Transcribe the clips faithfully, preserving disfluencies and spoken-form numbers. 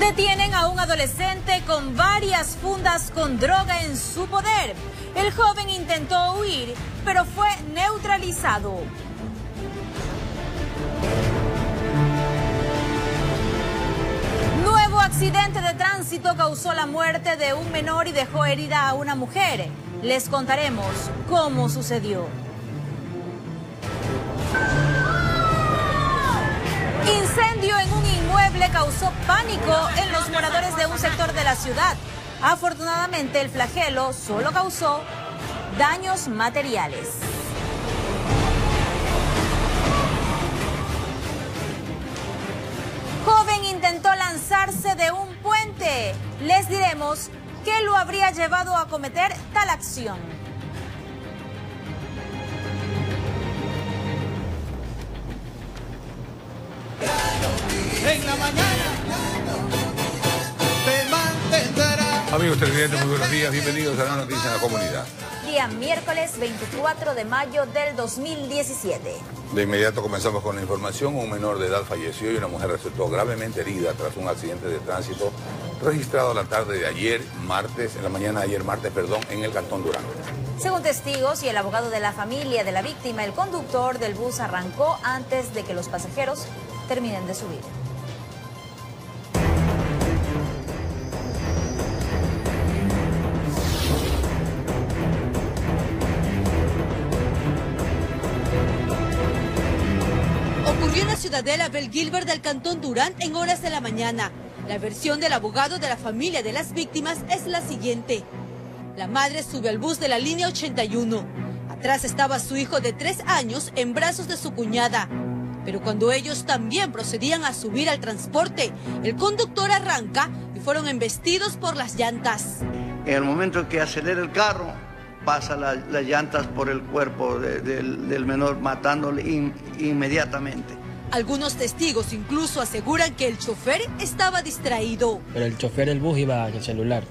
Detienen a un adolescente con varias fundas con droga en su poder. El joven intentó huir, pero fue neutralizado. Nuevo accidente de tránsito causó la muerte de un menor y dejó herida a una mujer. Les contaremos cómo sucedió. Incendio en un inmueble causó pánico en los moradores de un sector de la ciudad. Afortunadamente, el flagelo solo causó daños materiales. Joven intentó lanzarse de un puente. Les diremos qué lo habría llevado a cometer tal acción. En la mañana te mantendrá. Amigos televidentes, muy buenos días, bienvenidos a la noticia en la comunidad. Día miércoles veinticuatro de mayo del dos mil diecisiete. De inmediato comenzamos con la información. Un menor de edad falleció y una mujer resultó gravemente herida tras un accidente de tránsito registrado la tarde de ayer, martes, en la mañana de ayer, martes, perdón, en el Cantón Durán. Según testigos y el abogado de la familia de la víctima, el conductor del bus arrancó antes de que los pasajeros terminen de subir. Ocurrió en la ciudadela Bel Gilbert del Cantón Durán en horas de la mañana. La versión del abogado de la familia de las víctimas es la siguiente. La madre sube al bus de la línea ochenta y uno. Atrás estaba su hijo de tres años en brazos de su cuñada. Pero cuando ellos también procedían a subir al transporte, el conductor arranca y fueron embestidos por las llantas. En el momento que acelera el carro, pasa la, las llantas por el cuerpo de, de, del menor, matándole in, inmediatamente. Algunos testigos incluso aseguran que el chofer estaba distraído. Pero el chofer del bus iba en el celular.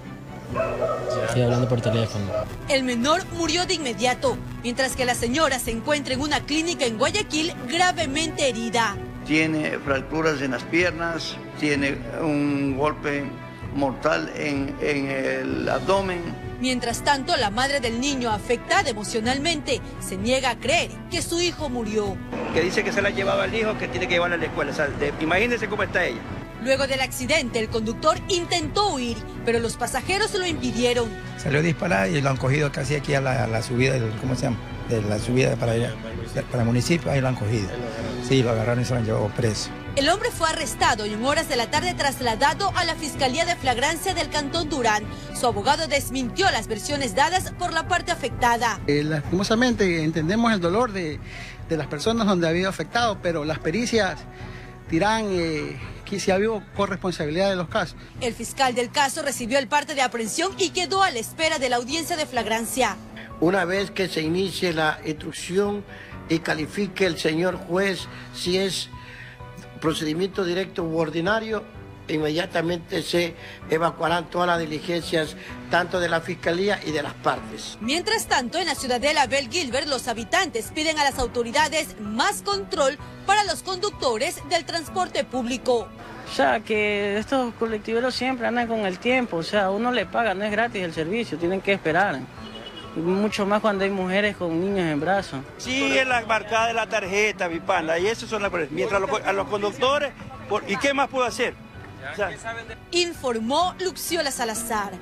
Estoy hablando por teléfono. El menor murió de inmediato, mientras que la señora se encuentra en una clínica en Guayaquil gravemente herida. Tiene fracturas en las piernas, tiene un golpe mortal en, en el abdomen. Mientras tanto, la madre del niño, afectada emocionalmente, se niega a creer que su hijo murió. Que dice que se la ha llevado al hijo, que tiene que llevarla a la escuela. O sea, de, imagínense cómo está ella. Luego del accidente, el conductor intentó huir, pero los pasajeros lo impidieron. Salió disparada y lo han cogido casi aquí a la, a la subida, del, ¿cómo se llama? De la subida para allá, para el municipio, ahí lo han cogido. Sí, lo agarraron y se lo han llevado preso. El hombre fue arrestado y en horas de la tarde trasladado a la Fiscalía de Flagrancia del Cantón Durán. Su abogado desmintió las versiones dadas por la parte afectada. Eh, lastimosamente entendemos el dolor de, de las personas donde ha habido afectado, pero las pericias dirán eh, que si ha habido corresponsabilidad de los casos. El fiscal del caso recibió el parte de aprehensión y quedó a la espera de la audiencia de flagrancia. Una vez que se inicie la instrucción y califique el señor juez si es procedimiento directo u ordinario, inmediatamente se evacuarán todas las diligencias tanto de la Fiscalía y de las partes. Mientras tanto, en la ciudadela Bel Gilbert, los habitantes piden a las autoridades más control para los conductores del transporte público. O sea, que estos colectiveros siempre andan con el tiempo, o sea, uno le paga, no es gratis el servicio, tienen que esperar. Mucho más cuando hay mujeres con niños en brazos. Sí, es la marcada de la tarjeta, mi pana, y eso son las... Mientras los, a los conductores, por, ¿y qué más puedo hacer? O sea, informó Luxiola Salazar.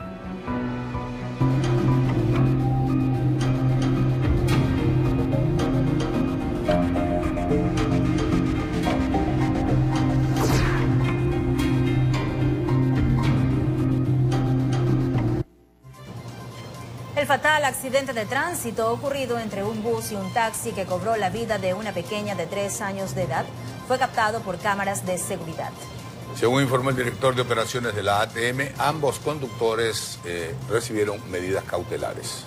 El fatal accidente de tránsito ocurrido entre un bus y un taxi que cobró la vida de una pequeña de tres años de edad fue captado por cámaras de seguridad. Según informó el director de operaciones de la A T M, ambos conductores eh, recibieron medidas cautelares.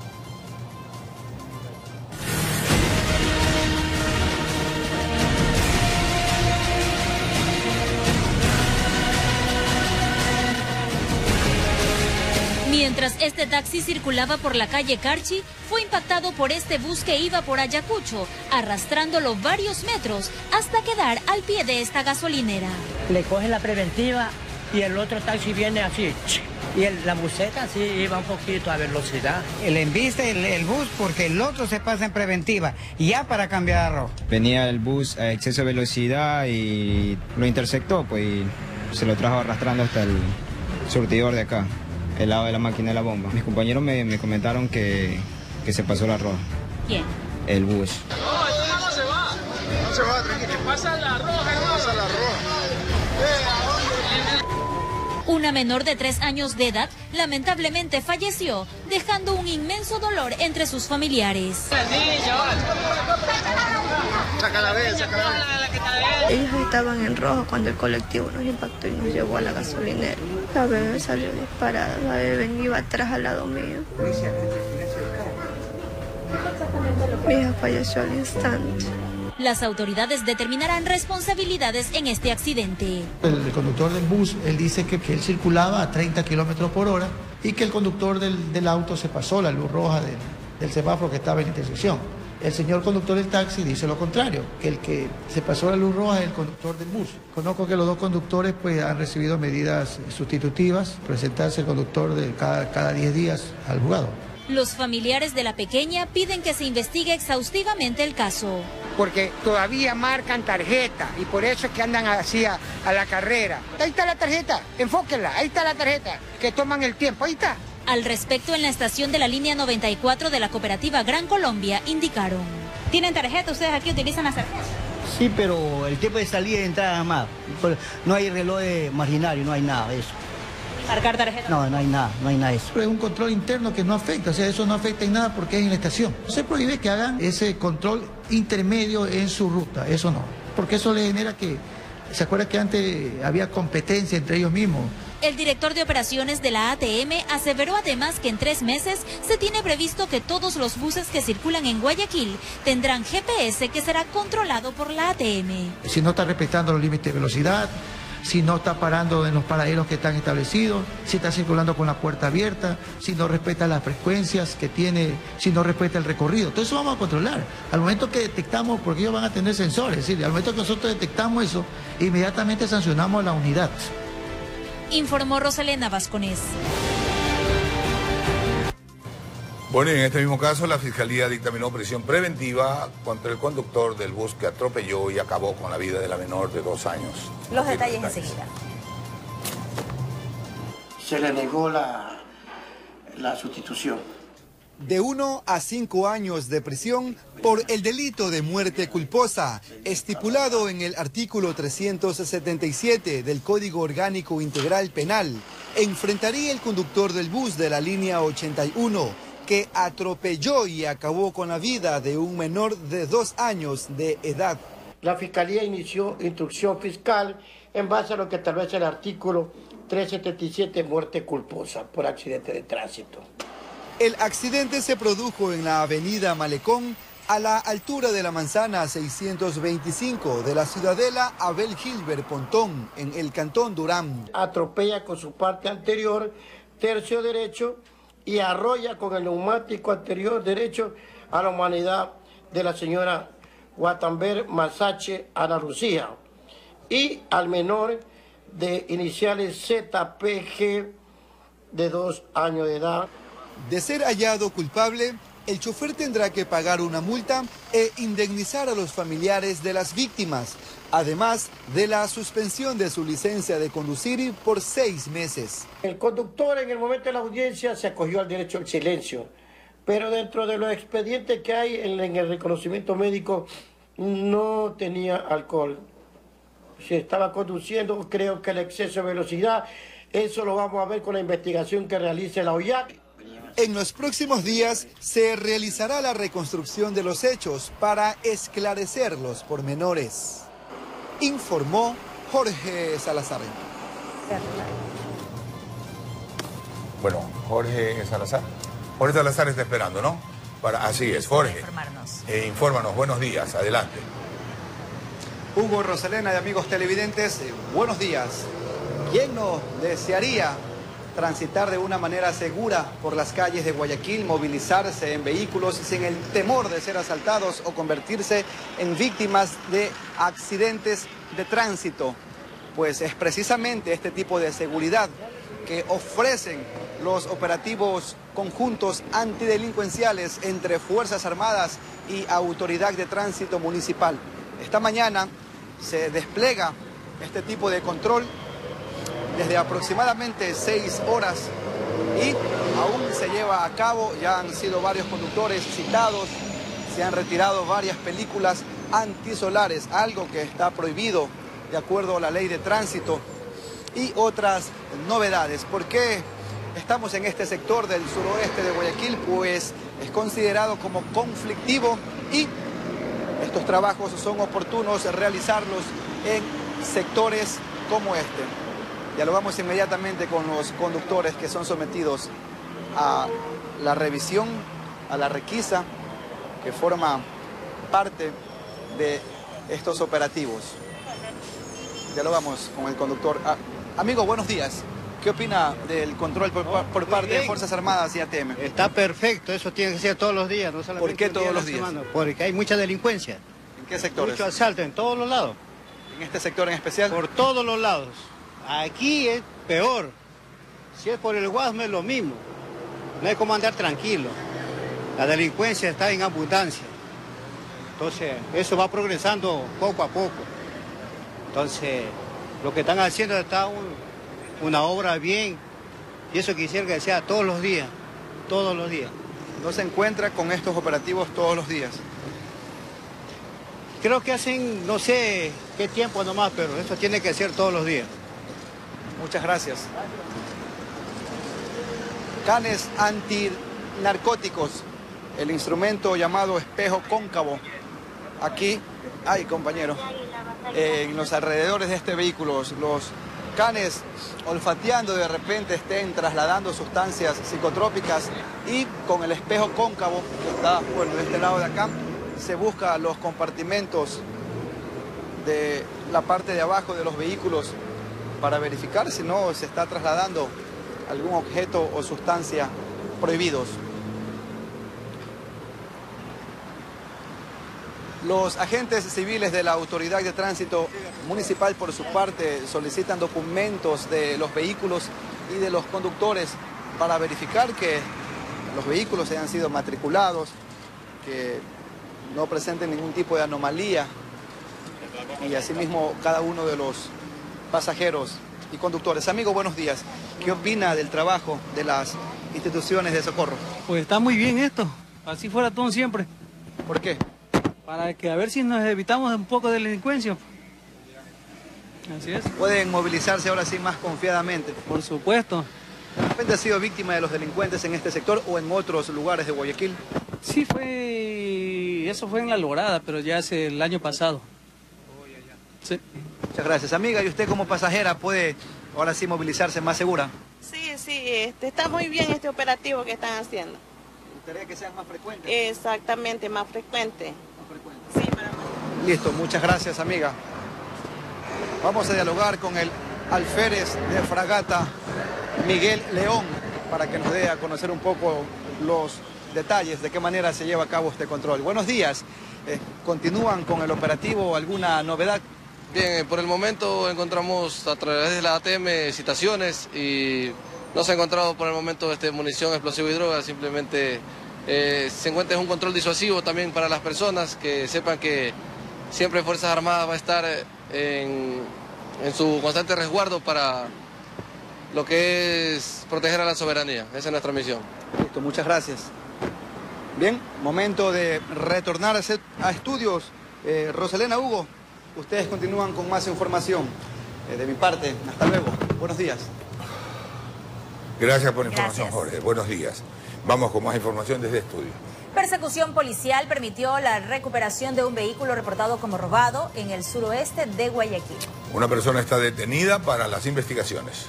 Mientras este taxi circulaba por la calle Carchi, fue impactado por este bus que iba por Ayacucho, arrastrándolo varios metros hasta quedar al pie de esta gasolinera. Le coge la preventiva y el otro taxi viene así, y el, la buseta sí iba un poquito a velocidad. El embiste el, el bus porque el otro se pasa en preventiva, ya para cambiar a rojo. Venía el bus a exceso de velocidad y lo interceptó, pues y se lo trajo arrastrando hasta el surtidor de acá, el lado de la máquina de la bomba. Mis compañeros me, me comentaron que, que se pasó la roja. ¿Quién? El bus. No, eso no se va. No se va, tranquilo. ¿Qué pasa la roja, hermano? Pasa la roja. Una menor de tres años de edad lamentablemente falleció, dejando un inmenso dolor entre sus familiares. Saca la vez, saca la vez. Ellos estaban en rojo cuando el colectivo nos impactó y nos llevó a la gasolinera. La bebé salió disparada, la bebé iba atrás al lado mío. Mi hija falleció al instante. Las autoridades determinarán responsabilidades en este accidente. El, el conductor del bus, él dice que, que él circulaba a treinta kilómetros por hora y que el conductor del, del auto se pasó la luz roja del, del semáforo que estaba en la intersección. El señor conductor del taxi dice lo contrario, que el que se pasó la luz roja es el conductor del bus. Conozco que los dos conductores pues, han recibido medidas sustitutivas, presentarse el conductor de cada, cada diez días al juzgado. Los familiares de la pequeña piden que se investigue exhaustivamente el caso. Porque todavía marcan tarjeta y por eso es que andan así a, a la carrera. Ahí está la tarjeta, enfóquenla, ahí está la tarjeta, que toman el tiempo, ahí está. Al respecto, en la estación de la línea noventa y cuatro de la cooperativa Gran Colombia indicaron. ¿Tienen tarjeta? ¿Ustedes aquí utilizan las tarjetas? Sí, pero el tiempo de salida y entrada más. No hay reloj marginario, no hay nada de eso. ¿Marcar tarjeta? No, no hay nada, no hay nada de eso. Es un control interno que no afecta, o sea, eso no afecta en nada porque es en la estación. Se prohíbe que hagan ese control intermedio en su ruta, eso no. Porque eso le genera que, ¿se acuerda que antes había competencia entre ellos mismos? El director de operaciones de la A T M aseveró además que en tres meses se tiene previsto que todos los buses que circulan en Guayaquil tendrán G P S que será controlado por la A T M. Si no está respetando los límites de velocidad, si no está parando en los paraderos que están establecidos, si está circulando con la puerta abierta, si no respeta las frecuencias que tiene, si no respeta el recorrido. Todo eso vamos a controlar. Al momento que detectamos, porque ellos van a tener sensores, es decir, al momento que nosotros detectamos eso, inmediatamente sancionamos a la unidad. Informó Roselena Vasconés. Bueno, y en este mismo caso, la Fiscalía dictaminó prisión preventiva contra el conductor del bus que atropelló y acabó con la vida de la menor de dos años. Los detalles enseguida. Se le negó la, la sustitución. De uno a cinco años de prisión por el delito de muerte culposa, estipulado en el artículo trescientos setenta y siete del Código Orgánico Integral Penal, enfrentaría el conductor del bus de la línea ochenta y uno, que atropelló y acabó con la vida de un menor de dos años de edad. La Fiscalía inició instrucción fiscal en base a lo que establece el artículo trescientos setenta y siete, muerte culposa por accidente de tránsito. El accidente se produjo en la avenida Malecón, a la altura de la manzana seiscientos veinticinco de la ciudadela Abel Gilbert Pontón, en el cantón Durán. Atropella con su parte anterior, tercio derecho, y arrolla con el neumático anterior derecho a la humanidad de la señora Guatamber Masache Ana Lucía y al menor de iniciales Z P G de dos años de edad. De ser hallado culpable, el chofer tendrá que pagar una multa e indemnizar a los familiares de las víctimas, además de la suspensión de su licencia de conducir por seis meses. El conductor en el momento de la audiencia se acogió al derecho al silencio, pero dentro de los expedientes que hay en, en el reconocimiento médico no tenía alcohol. Si estaba conduciendo, creo que el exceso de velocidad, eso lo vamos a ver con la investigación que realice la O I A C. En los próximos días se realizará la reconstrucción de los hechos para esclarecer los pormenores. Informó Jorge Salazar. Bueno, Jorge Salazar. Jorge Salazar está esperando, ¿no? Para, así es, Jorge. Informarnos. Eh, infórmanos, buenos días, adelante. Hugo, Roselena y amigos televidentes, eh, buenos días. ¿Quién nos desearía transitar de una manera segura por las calles de Guayaquil, movilizarse en vehículos sin el temor de ser asaltados o convertirse en víctimas de accidentes de tránsito? pues es precisamente este tipo de seguridad que ofrecen los operativos conjuntos antidelincuenciales entre Fuerzas Armadas y Autoridad de Tránsito Municipal. Esta mañana se despliega este tipo de control desde aproximadamente seis horas y aún se lleva a cabo. Ya han sido varios conductores citados, se han retirado varias películas antisolares, algo que está prohibido de acuerdo a la ley de tránsito, y otras novedades. ¿Por qué estamos en este sector del suroeste de Guayaquil? Pues es considerado como conflictivo y estos trabajos son oportunos realizarlos en sectores como este. Dialogamos inmediatamente con los conductores que son sometidos a la revisión, a la requisa, que forma parte de estos operativos. Dialogamos con el conductor. Ah, amigo, buenos días. ¿Qué opina del control por, no, por parte bien. de Fuerzas Armadas y A T M? Está perfecto, eso tiene que ser todos los días. No solamente ¿Por qué todos los días? Semana, porque hay mucha delincuencia. ¿En qué sectores? Mucho asalto en todos los lados. ¿En este sector en especial? Por todos los lados. Aquí es peor. Si es por el Guasme es lo mismo. No hay como andar tranquilo. La delincuencia está en abundancia. Entonces, eso va progresando poco a poco. Entonces, lo que están haciendo está un, una obra bien. Y eso quisiera que sea todos los días. Todos los días. ¿No se encuentra con estos operativos todos los días? Creo que hacen, no sé qué tiempo nomás, pero eso tiene que ser todos los días. Muchas gracias. Canes antinarcóticos, el instrumento llamado espejo cóncavo. Aquí, ay compañero, eh, en los alrededores de este vehículo, los canes olfateando de repente estén trasladando sustancias psicotrópicas, y con el espejo cóncavo que está, bueno, de este lado de acá, se busca los compartimentos de la parte de abajo de los vehículos para verificar si no se está trasladando algún objeto o sustancia prohibidos. Los agentes civiles de la Autoridad de Tránsito Municipal, por su parte, solicitan documentos de los vehículos y de los conductores para verificar que los vehículos hayan sido matriculados, que no presenten ningún tipo de anomalía, y asimismo cada uno de los pasajeros y conductores. Amigo, buenos días. ¿Qué opina del trabajo de las instituciones de socorro? Pues está muy bien esto, así fuera todo siempre. ¿Por qué? Para que a ver si nos evitamos un poco de delincuencia. Así es. ¿Pueden movilizarse ahora sí más confiadamente? Por supuesto. ¿De repente ha sido víctima de los delincuentes en este sector o en otros lugares de Guayaquil? Sí, fue... eso fue en La Lograda, pero ya hace el año pasado. Sí. Muchas gracias. Amiga, ¿y usted como pasajera puede ahora sí movilizarse más segura? Sí, sí, este, está muy bien este operativo que están haciendo. ¿Me gustaría que sean más frecuentes? Exactamente, más frecuente. Más frecuente. Sí, para... Listo, muchas gracias, amiga. Vamos a dialogar con el alférez de fragata Miguel León para que nos dé a conocer un poco los detalles de qué manera se lleva a cabo este control. Buenos días. Eh, ¿Continúan con el operativo? ¿Alguna novedad? Bien, por el momento encontramos a través de la A T M citaciones y no se ha encontrado por el momento este, munición, explosivo y droga. Simplemente eh, se encuentra un control disuasivo también para las personas, que sepan que siempre Fuerzas Armadas va a estar en, en su constante resguardo para lo que es proteger a la soberanía. Esa es nuestra misión. Listo, muchas gracias. Bien, momento de retornar a estudios. Eh, Rosalena, Hugo, ustedes continúan con más información. Eh, de mi parte, hasta luego. Buenos días. Gracias por la información, Gracias. Jorge. Buenos días. Vamos con más información desde estudio. Persecución policial permitió la recuperación de un vehículo reportado como robado en el suroeste de Guayaquil. Una persona está detenida para las investigaciones.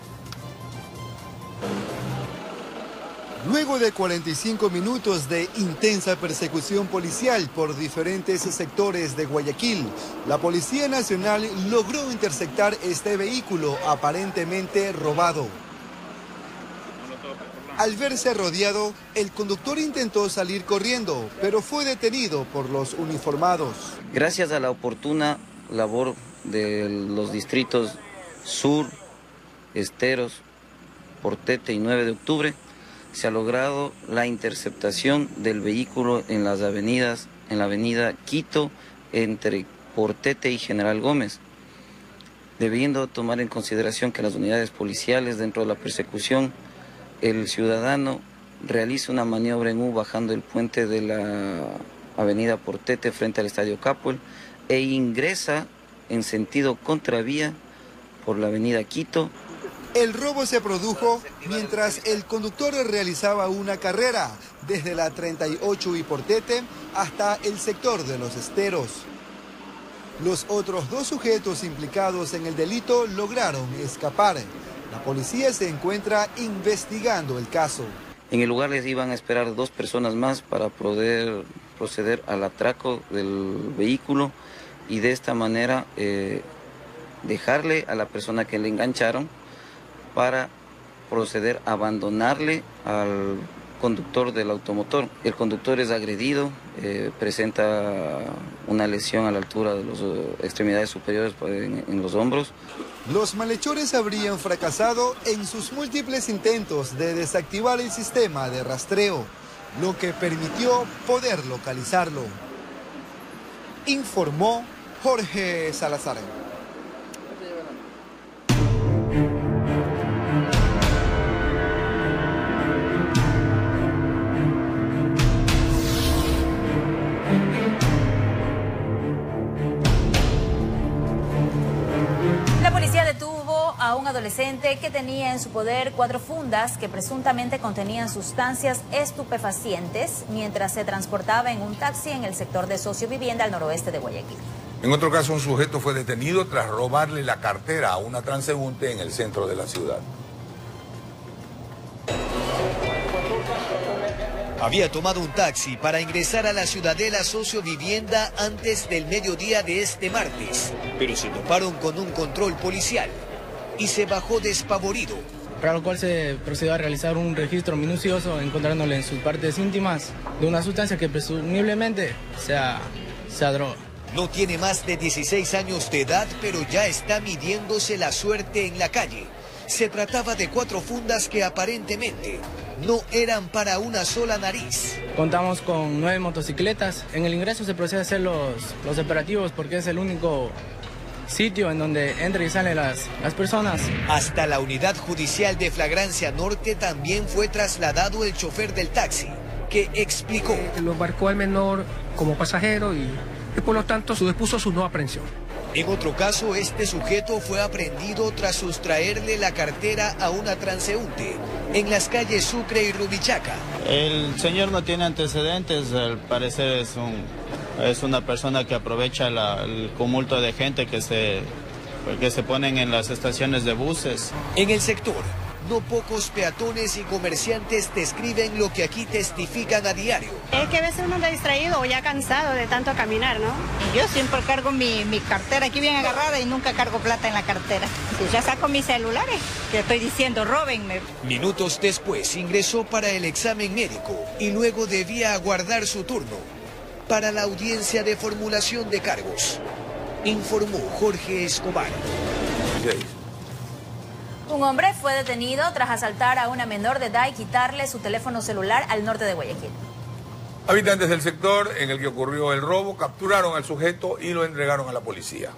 Luego de cuarenta y cinco minutos de intensa persecución policial por diferentes sectores de Guayaquil, la Policía Nacional logró interceptar este vehículo aparentemente robado. Al verse rodeado, el conductor intentó salir corriendo, pero fue detenido por los uniformados. Gracias a la oportuna labor de los distritos Sur, Esteros, Portete y nueve de octubre, se ha logrado la interceptación del vehículo en las avenidas, en la avenida Quito, entre Portete y General Gómez, debiendo tomar en consideración que las unidades policiales dentro de la persecución, el ciudadano realiza una maniobra en U bajando el puente de la avenida Portete frente al Estadio Capuel e ingresa en sentido contravía por la avenida Quito. El robo se produjo mientras el conductor realizaba una carrera desde la treinta y ocho y Portete hasta el sector de Los Esteros. Los otros dos sujetos implicados en el delito lograron escapar. La policía se encuentra investigando el caso. En el lugar les iban a esperar dos personas más para poder proceder al atraco del vehículo y de esta manera eh, dejarle a la persona que le engancharon para proceder a abandonarle al conductor del automotor. El conductor es agredido, eh, presenta una lesión a la altura de las extremidades superiores en, en los hombros. Los malhechores habrían fracasado en sus múltiples intentos de desactivar el sistema de rastreo, lo que permitió poder localizarlo. Informó Jorge Salazar. La policía detuvo a un adolescente que tenía en su poder cuatro fundas que presuntamente contenían sustancias estupefacientes mientras se transportaba en un taxi en el sector de Sociovivienda al noroeste de Guayaquil. En otro caso, un sujeto fue detenido tras robarle la cartera a una transeúnte en el centro de la ciudad. Había tomado un taxi para ingresar a la Ciudadela Sociovivienda antes del mediodía de este martes, pero se toparon con un control policial y se bajó despavorido. Para lo cual se procedió a realizar un registro minucioso encontrándole en sus partes íntimas de una sustancia que presumiblemente sea, sea droga. No tiene más de dieciséis años de edad, pero ya está midiéndose la suerte en la calle. Se trataba de cuatro fundas que aparentemente no eran para una sola nariz. Contamos con nueve motocicletas. En el ingreso se procede a hacer los, los operativos porque es el único sitio en donde entran y salen las, las personas. Hasta la unidad judicial de Flagrancia Norte también fue trasladado el chofer del taxi, que explicó. Lo embarcó al menor como pasajero y, y por lo tanto se dispuso su no aprehensión. En otro caso, este sujeto fue aprehendido tras sustraerle la cartera a una transeúnte en las calles Sucre y Rubichaca. El señor no tiene antecedentes, al parecer es, un, es una persona que aprovecha la, el tumulto de gente que se, que se ponen en las estaciones de buses. En el sector, no pocos peatones y comerciantes describen lo que aquí testifican a diario. Es que a veces uno está distraído o ya cansado de tanto caminar, ¿no? Yo siempre cargo mi, mi cartera aquí bien agarrada y nunca cargo plata en la cartera. Si ya saco mis celulares, que estoy diciendo, róbenme. Minutos después ingresó para el examen médico y luego debía aguardar su turno para la audiencia de formulación de cargos. Informó Jorge Escobar. Un hombre fue detenido tras asaltar a una menor de edad y quitarle su teléfono celular al norte de Guayaquil. Habitantes del sector en el que ocurrió el robo capturaron al sujeto y lo entregaron a la policía.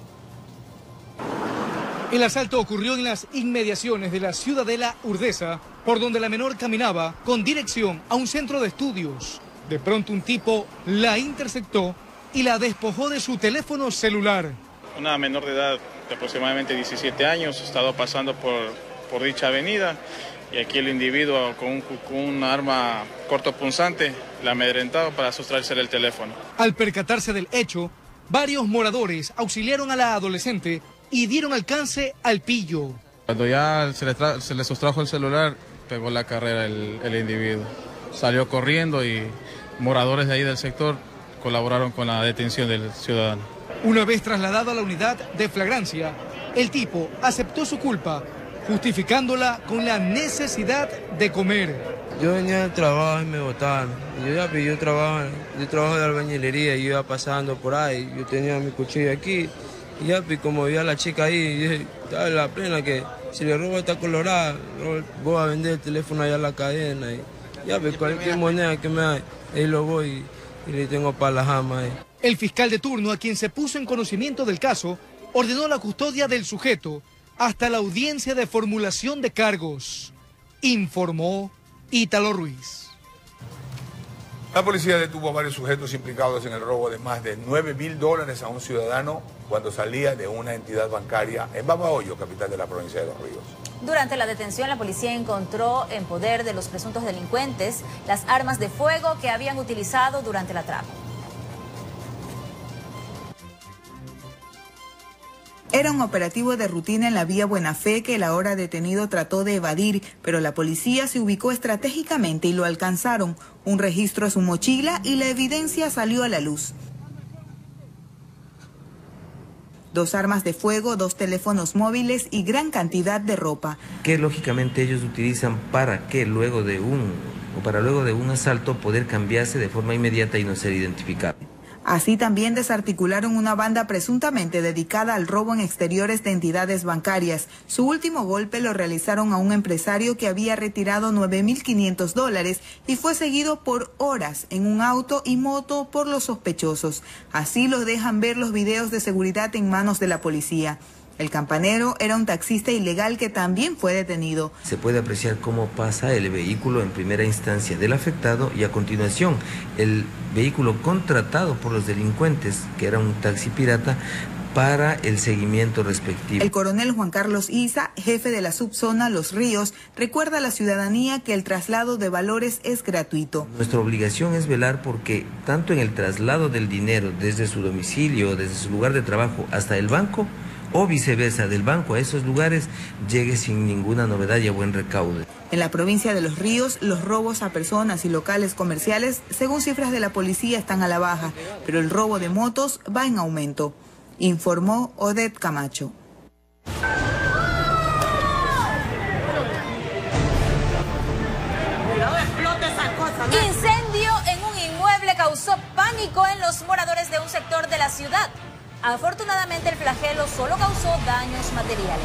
El asalto ocurrió en las inmediaciones de la Ciudadela Urdesa, por donde la menor caminaba con dirección a un centro de estudios. De pronto un tipo la interceptó y la despojó de su teléfono celular. Una menor de edad de aproximadamente diecisiete años, ha estado pasando por, por dicha avenida y aquí el individuo con un, con un arma cortopunzante la amedrentaba para sustraerse el teléfono. Al percatarse del hecho, varios moradores auxiliaron a la adolescente y dieron alcance al pillo. Cuando ya se le, tra se le sustrajo el celular, pegó la carrera el, el individuo. Salió corriendo y moradores de ahí del sector colaboraron con la detención del ciudadano. Una vez trasladado a la unidad de flagrancia, el tipo aceptó su culpa, justificándola con la necesidad de comer. Yo venía del trabajo y me botaron. Yo ya pedí un trabajo, yo trabajo de albañilería y yo iba pasando por ahí. Yo tenía mi cuchillo aquí Y ya, pues, como vi a la chica ahí, dije, estaba en la plena que si le robo esta colorada, voy a vender el teléfono allá a la cadena. Y ya, pues, cualquier moneda que me da, ahí lo voy y, y le tengo para la jama ahí. El fiscal de turno, a quien se puso en conocimiento del caso, ordenó la custodia del sujeto hasta la audiencia de formulación de cargos, informó Ítalo Ruiz. La policía detuvo a varios sujetos implicados en el robo de más de nueve mil dólares a un ciudadano cuando salía de una entidad bancaria en Babahoyo, capital de la provincia de Los Ríos. Durante la detención, la policía encontró en poder de los presuntos delincuentes las armas de fuego que habían utilizado durante el atraco. Era un operativo de rutina en la vía Buenafé que el ahora detenido trató de evadir, pero la policía se ubicó estratégicamente y lo alcanzaron. Un registro a su mochila y la evidencia salió a la luz. Dos armas de fuego, dos teléfonos móviles y gran cantidad de ropa. Que lógicamente ellos utilizan para que luego de un, o para luego de un asalto poder cambiarse de forma inmediata y no ser identificado. Así también desarticularon una banda presuntamente dedicada al robo en exteriores de entidades bancarias. Su último golpe lo realizaron a un empresario que había retirado nueve mil quinientos dólares y fue seguido por horas en un auto y moto por los sospechosos. Así lo dejan ver los videos de seguridad en manos de la policía. El campanero era un taxista ilegal que también fue detenido. Se puede apreciar cómo pasa el vehículo en primera instancia del afectado y a continuación el vehículo contratado por los delincuentes, que era un taxi pirata, para el seguimiento respectivo. El coronel Juan Carlos Isa, jefe de la subzona Los Ríos, recuerda a la ciudadanía que el traslado de valores es gratuito. Nuestra obligación es velar porque tanto en el traslado del dinero desde su domicilio, desde su lugar de trabajo hasta el banco, o viceversa, del banco a esos lugares, llegue sin ninguna novedad y a buen recaudo. En la provincia de Los Ríos, los robos a personas y locales comerciales, según cifras de la policía, están a la baja, pero el robo de motos va en aumento, informó Odette Camacho. Incendio en un inmueble causó pánico en los moradores de un sector de la ciudad. Afortunadamente, el flagelo solo causó daños materiales.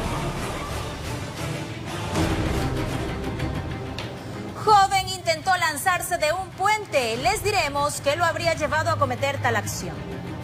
Joven intentó lanzarse de un puente. Les diremos qué lo habría llevado a cometer tal acción.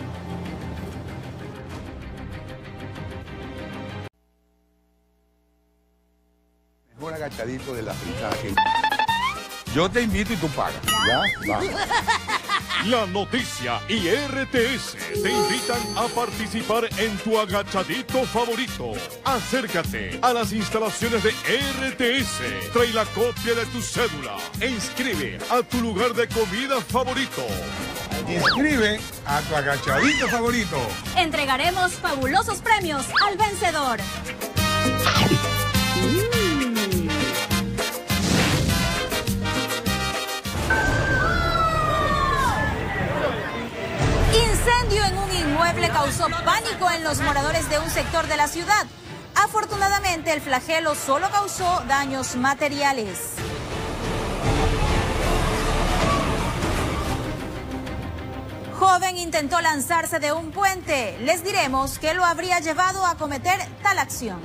Mejor agachadito de la fritada que... Yo te invito y tú pagas. ¿Ya? Va. La Noticia y R T S te invitan a participar en tu agachadito favorito. Acércate a las instalaciones de R T S, trae la copia de tu cédula e inscribe a tu lugar de comida favorito. Inscribe a tu agachadito favorito. Entregaremos fabulosos premios al vencedor. Incendio en un inmueble causó pánico en los moradores de un sector de la ciudad. Afortunadamente, el flagelo solo causó daños materiales. Joven intentó lanzarse de un puente. Les diremos qué lo habría llevado a cometer tal acción.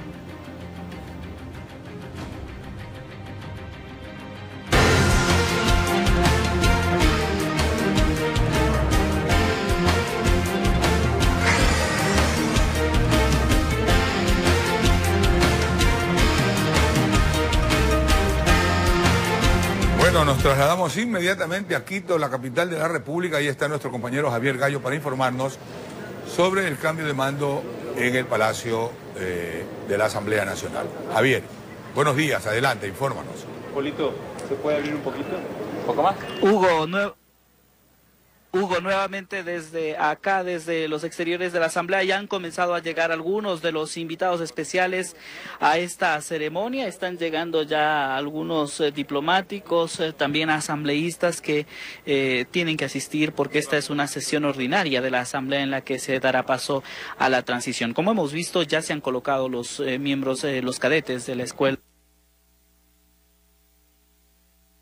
Bueno, nos trasladamos inmediatamente a Quito, la capital de la República. Ahí está nuestro compañero Javier Gallo para informarnos sobre el cambio de mando en el Palacio eh, de la Asamblea Nacional. Javier, buenos días, adelante, infórmanos. Polito, ¿se puede abrir un poquito? ¿Un poco más? Hugo, nuevo. Hugo, nuevamente desde acá, desde los exteriores de la Asamblea, ya han comenzado a llegar algunos de los invitados especiales a esta ceremonia. Están llegando ya algunos eh, diplomáticos, eh, también asambleístas que eh, tienen que asistir porque esta es una sesión ordinaria de la Asamblea en la que se dará paso a la transición. Como hemos visto, ya se han colocado los eh, miembros, eh, los cadetes de la escuela.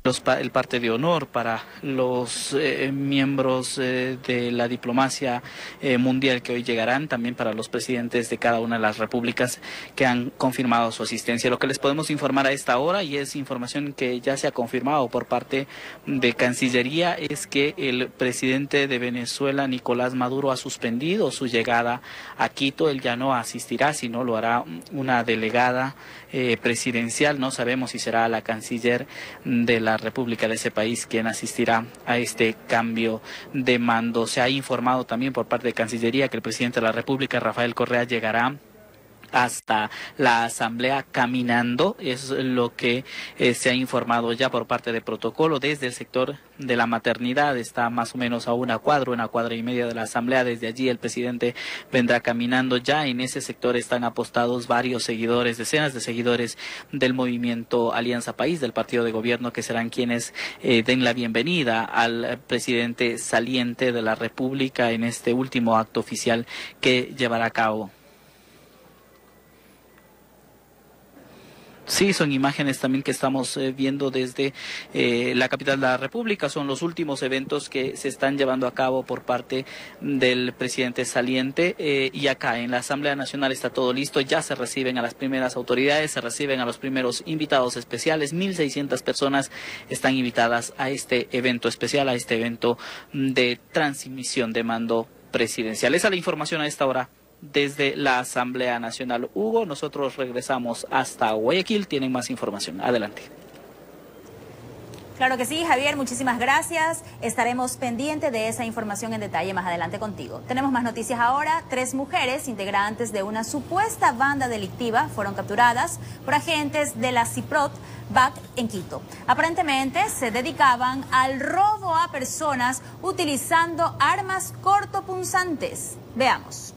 Los, el parte de honor para los eh, miembros eh, de la diplomacia eh, mundial que hoy llegarán, también para los presidentes de cada una de las repúblicas que han confirmado su asistencia. Lo que les podemos informar a esta hora, y es información que ya se ha confirmado por parte de Cancillería, es que el presidente de Venezuela, Nicolás Maduro, ha suspendido su llegada a Quito. Él ya no asistirá, sino lo hará una delegada eh, presidencial. No sabemos si será la canciller de la República de ese país quien asistirá a este cambio de mando. Se ha informado también por parte de Cancillería que el presidente de la República, Rafael Correa, llegará hasta la asamblea caminando. Es lo que eh, se ha informado ya por parte de protocolo. Desde el sector de la maternidad está más o menos a una cuadra, una cuadra y media de la asamblea. Desde allí el presidente vendrá caminando. Ya en ese sector están apostados varios seguidores, decenas de seguidores del movimiento Alianza País, del partido de gobierno, que serán quienes eh, den la bienvenida al presidente saliente de la República en este último acto oficial que llevará a cabo. Sí, son imágenes también que estamos eh, viendo desde eh, la capital de la República. Son los últimos eventos que se están llevando a cabo por parte del presidente saliente. Eh, y acá en la Asamblea Nacional está todo listo. Ya se reciben a las primeras autoridades, se reciben a los primeros invitados especiales. mil seiscientas personas están invitadas a este evento especial, a este evento de transmisión de mando presidencial. Esa es la información a esta hora desde la Asamblea Nacional. Hugo, nosotros regresamos hasta Guayaquil. Tienen más información. Adelante. Claro que sí, Javier, muchísimas gracias. Estaremos pendientes de esa información en detalle más adelante contigo. Tenemos más noticias ahora. Tres mujeres integrantes de una supuesta banda delictiva fueron capturadas por agentes de la CIPROT B A C en Quito. Aparentemente se dedicaban al robo a personas utilizando armas cortopunzantes. Veamos.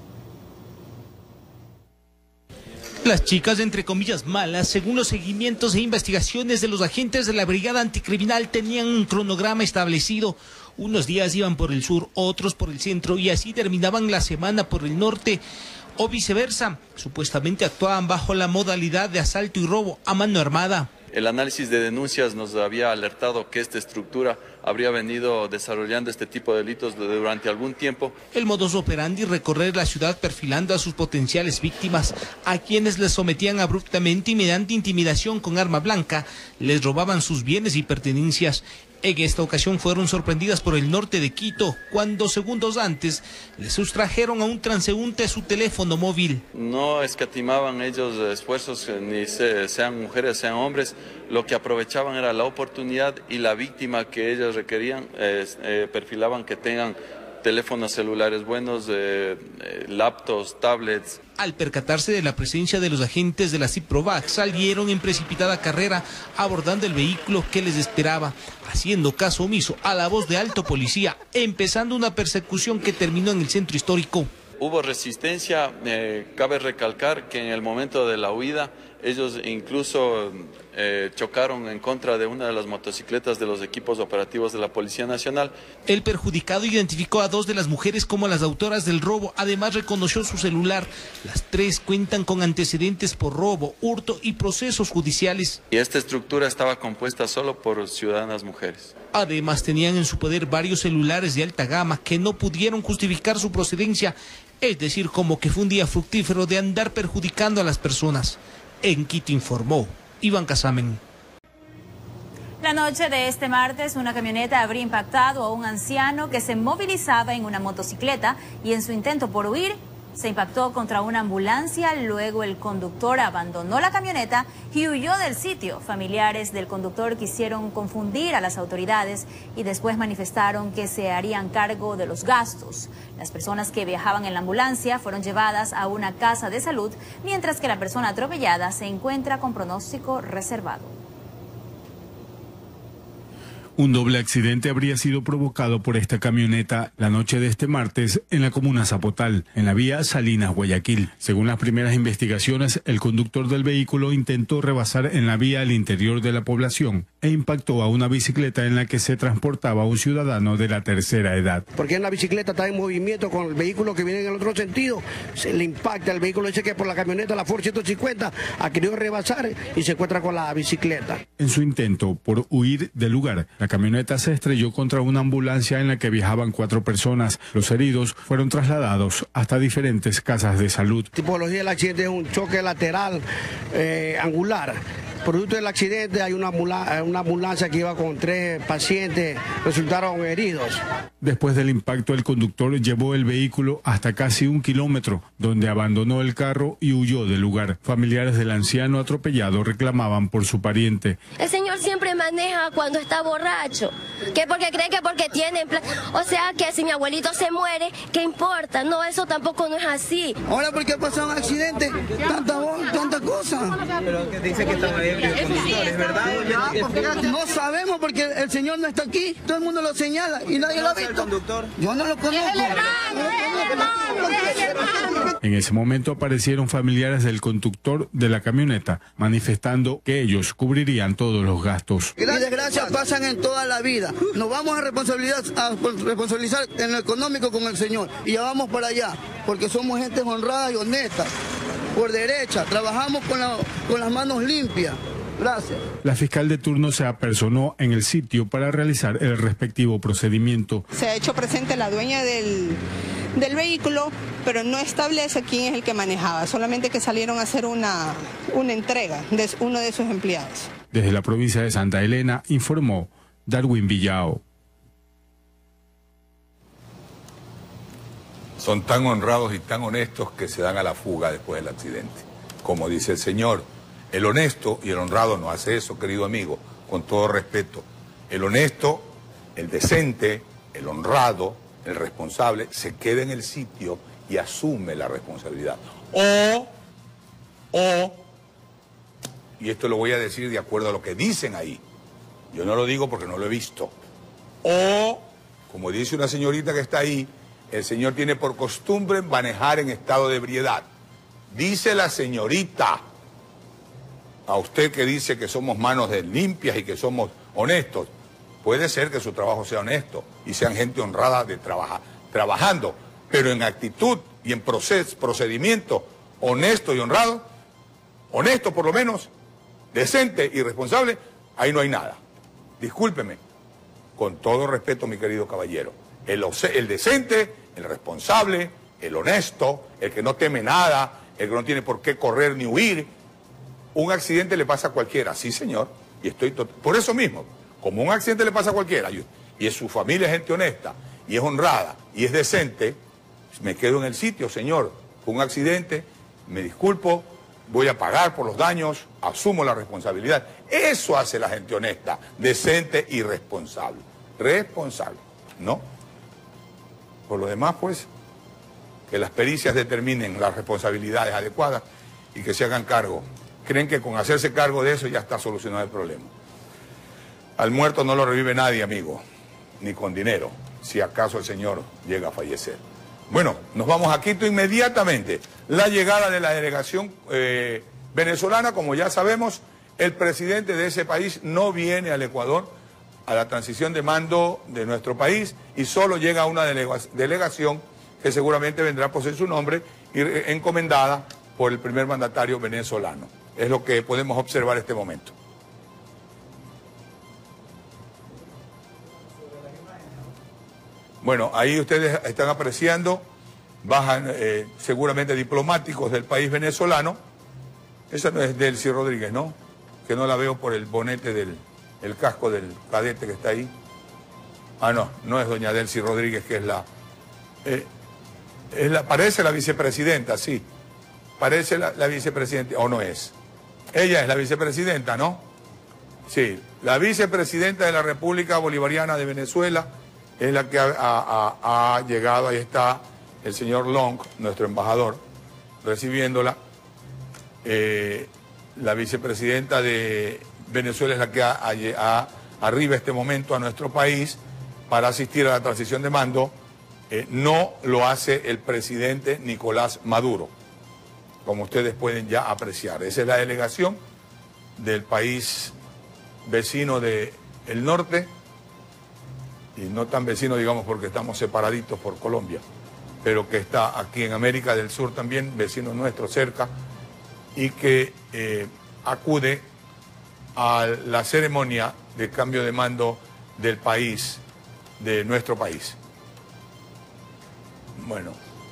Las chicas, entre comillas, malas, según los seguimientos e investigaciones de los agentes de la Brigada Anticriminal, tenían un cronograma establecido. Unos días iban por el sur, otros por el centro, y así terminaban la semana por el norte, o viceversa. Supuestamente actuaban bajo la modalidad de asalto y robo a mano armada. El análisis de denuncias nos había alertado que esta estructura habría venido desarrollando este tipo de delitos durante algún tiempo. El modus operandi: recorrer la ciudad perfilando a sus potenciales víctimas, a quienes les sometían abruptamente y mediante intimidación con arma blanca, les robaban sus bienes y pertenencias. En esta ocasión fueron sorprendidas por el norte de Quito, cuando segundos antes les sustrajeron a un transeúnte su teléfono móvil. No escatimaban ellos esfuerzos, ni se, sean mujeres, sean hombres. Lo que aprovechaban era la oportunidad y la víctima que ellos requerían. Eh, eh, perfilaban que tengan teléfonos celulares buenos, eh, eh, laptops, tablets. Al percatarse de la presencia de los agentes de la CIPROVAC, salieron en precipitada carrera abordando el vehículo que les esperaba, haciendo caso omiso a la voz de alto policía, empezando una persecución que terminó en el centro histórico. Hubo resistencia. Eh, cabe recalcar que en el momento de la huida ellos incluso eh, chocaron en contra de una de las motocicletas de los equipos operativos de la Policía Nacional. El perjudicado identificó a dos de las mujeres como las autoras del robo. Además reconoció su celular. Las tres cuentan con antecedentes por robo, hurto y procesos judiciales. Y esta estructura estaba compuesta solo por ciudadanas mujeres. Además tenían en su poder varios celulares de alta gama que no pudieron justificar su procedencia, es decir, como que fue un día fructífero de andar perjudicando a las personas. En Quito informó Iván Casamen. La noche de este martes, una camioneta habría impactado a un anciano que se movilizaba en una motocicleta y en su intento por huir se impactó contra una ambulancia. Luego el conductor abandonó la camioneta y huyó del sitio. Familiares del conductor quisieron confundir a las autoridades y después manifestaron que se harían cargo de los gastos. Las personas que viajaban en la ambulancia fueron llevadas a una casa de salud, mientras que la persona atropellada se encuentra con pronóstico reservado. Un doble accidente habría sido provocado por esta camioneta la noche de este martes en la comuna Zapotal, en la vía Salinas, Guayaquil. Según las primeras investigaciones, el conductor del vehículo intentó rebasar en la vía al interior de la población e impactó a una bicicleta en la que se transportaba un ciudadano de la tercera edad. Porque en la bicicleta está en movimiento con el vehículo que viene en el otro sentido, se le impacta el vehículo, dice que por la camioneta, la Ford ciento cincuenta, ha querido rebasar y se encuentra con la bicicleta. En su intento por huir del lugar, la camioneta se estrelló contra una ambulancia en la que viajaban cuatro personas. Los heridos fueron trasladados hasta diferentes casas de salud. La tipología del accidente es un choque lateral eh, angular. Producto del accidente hay una, una ambulancia que iba con tres pacientes, resultaron heridos. Después del impacto, el conductor llevó el vehículo hasta casi un kilómetro, donde abandonó el carro y huyó del lugar. Familiares del anciano atropellado reclamaban por su pariente. El señor siempre maneja cuando está borracho, que porque cree que porque tiene plan... O sea, que si mi abuelito se muere, ¿qué importa? No, eso tampoco no es así. Ahora, ¿por qué pasó un accidente? Tanta voz, tanta cosa. Pero que dice que estaba ebrio el conductor, ¿es verdad? No sabemos porque el señor no está aquí, todo el mundo lo señala y nadie lo ha visto. Yo no lo conozco. En ese momento aparecieron familiares del conductor de la camioneta manifestando que ellos cubrirían todos los gastos. Y desgracias pasan en toda la vida. Nos vamos a responsabilizar, a responsabilizar en lo económico con el señor y ya vamos para allá porque somos gente honrada y honesta. Por derecha, trabajamos con, la, con las manos limpias. Gracias. La fiscal de turno se apersonó en el sitio para realizar el respectivo procedimiento. Se ha hecho presente la dueña del, del vehículo, pero no establece quién es el que manejaba, solamente que salieron a hacer una, una entrega de uno de sus empleados. Desde la provincia de Santa Elena informó Darwin Villao. Son tan honrados y tan honestos que se dan a la fuga después del accidente. Como dice el señor, el honesto y el honrado no hace eso, querido amigo, con todo respeto. El honesto, el decente, el honrado, el responsable, se queda en el sitio y asume la responsabilidad. O, o, y esto lo voy a decir de acuerdo a lo que dicen ahí, yo no lo digo porque no lo he visto, o, como dice una señorita que está ahí, el señor tiene por costumbre manejar en estado de ebriedad. Dice la señorita, a usted que dice que somos manos de limpias y que somos honestos, puede ser que su trabajo sea honesto y sean gente honrada de trabajar, trabajando, pero en actitud y en proces, procedimiento honesto y honrado, honesto por lo menos, decente y responsable, ahí no hay nada. Discúlpeme, con todo respeto, mi querido caballero, el, el decente, el responsable, el honesto, el que no teme nada, el que no tiene por qué correr ni huir. Un accidente le pasa a cualquiera, sí señor, y estoy por eso mismo, como un accidente le pasa a cualquiera, y, y es su familia es gente honesta, y es honrada, y es decente, me quedo en el sitio, señor, fue un accidente, me disculpo, voy a pagar por los daños, asumo la responsabilidad. Eso hace la gente honesta, decente y responsable. Responsable, ¿no? Por lo demás, pues, que las pericias determinen las responsabilidades adecuadas y que se hagan cargo. Creen que con hacerse cargo de eso ya está solucionado el problema. Al muerto no lo revive nadie, amigo, ni con dinero, si acaso el señor llega a fallecer. Bueno, nos vamos a Quito inmediatamente. La llegada de la delegación eh, venezolana, como ya sabemos, el presidente de ese país no viene al Ecuador a la transición de mando de nuestro país y solo llega una delega delegación que seguramente vendrá por ser su nombre y encomendada por el primer mandatario venezolano. Es lo que podemos observar en este momento. Bueno, ahí ustedes están apreciando, bajan eh, seguramente diplomáticos del país venezolano. Esa no es Delcy Rodríguez, ¿no? Que no la veo por el bonete del el casco del cadete que está ahí. Ah, no, no es doña Delcy Rodríguez, que es la... Eh, es la parece la vicepresidenta, sí. Parece la, la vicepresidenta, o no es. Ella es la vicepresidenta, ¿no? Sí, la vicepresidenta de la República Bolivariana de Venezuela es la que ha, ha, ha llegado, ahí está el señor Long, nuestro embajador, recibiéndola. Eh, la vicepresidenta de Venezuela es la que ha, ha, arriba este momento a nuestro país para asistir a la transición de mando, eh, no lo hace el presidente Nicolás Maduro, como ustedes pueden ya apreciar. Esa es la delegación del país vecino del norte, y no tan vecino, digamos, porque estamos separaditos por Colombia, pero que está aquí en América del Sur también, vecino nuestro cerca, y que eh, acude a la ceremonia de cambio de mando del país, de nuestro país. Bueno,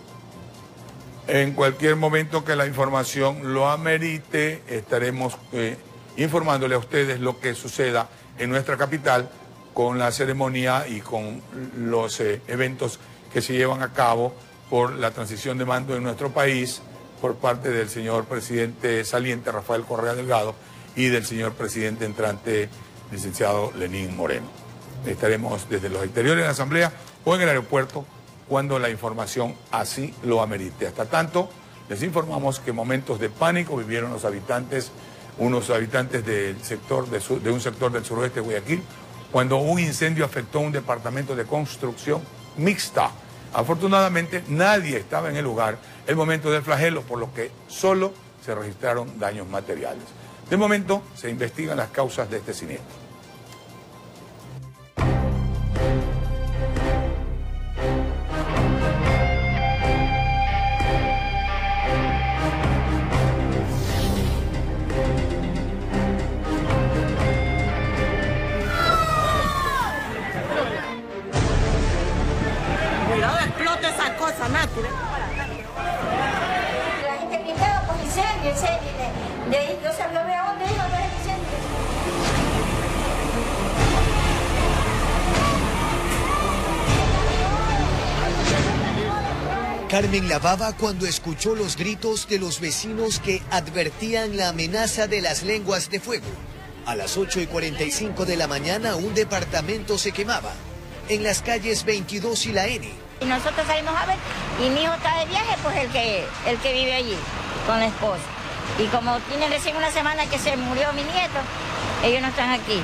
en cualquier momento que la información lo amerite, estaremos eh, informándole a ustedes lo que suceda en nuestra capital con la ceremonia y con los eh, eventos que se llevan a cabo por la transición de mando en nuestro país por parte del señor presidente saliente Rafael Correa Delgado y del señor presidente entrante licenciado Lenín Moreno. Estaremos desde los exteriores de la Asamblea o en el aeropuerto cuando la información así lo amerite. Hasta tanto, les informamos que momentos de pánico vivieron los habitantes, unos habitantes del sector de, sur, de un sector del suroeste de Guayaquil, cuando un incendio afectó un departamento de construcción mixta. Afortunadamente, nadie estaba en el lugar el momento del flagelo, por lo que solo se registraron daños materiales. De momento, se investigan las causas de este siniestro. Cuidado, explota esa cosa, Nati. La gente gritaba por incendio, incendio. De ahí yo sabía a dónde iba a ver el incendio. Carmen lavaba cuando escuchó los gritos de los vecinos que advertían la amenaza de las lenguas de fuego. A las ocho y cuarenta y cinco de la mañana un departamento se quemaba en las calles veintidós y la N. Y nosotros salimos a ver, y mi hijo está de viaje, pues el que, el que vive allí, con la esposa. Y como tiene recién una semana que se murió mi nieto, ellos no están aquí.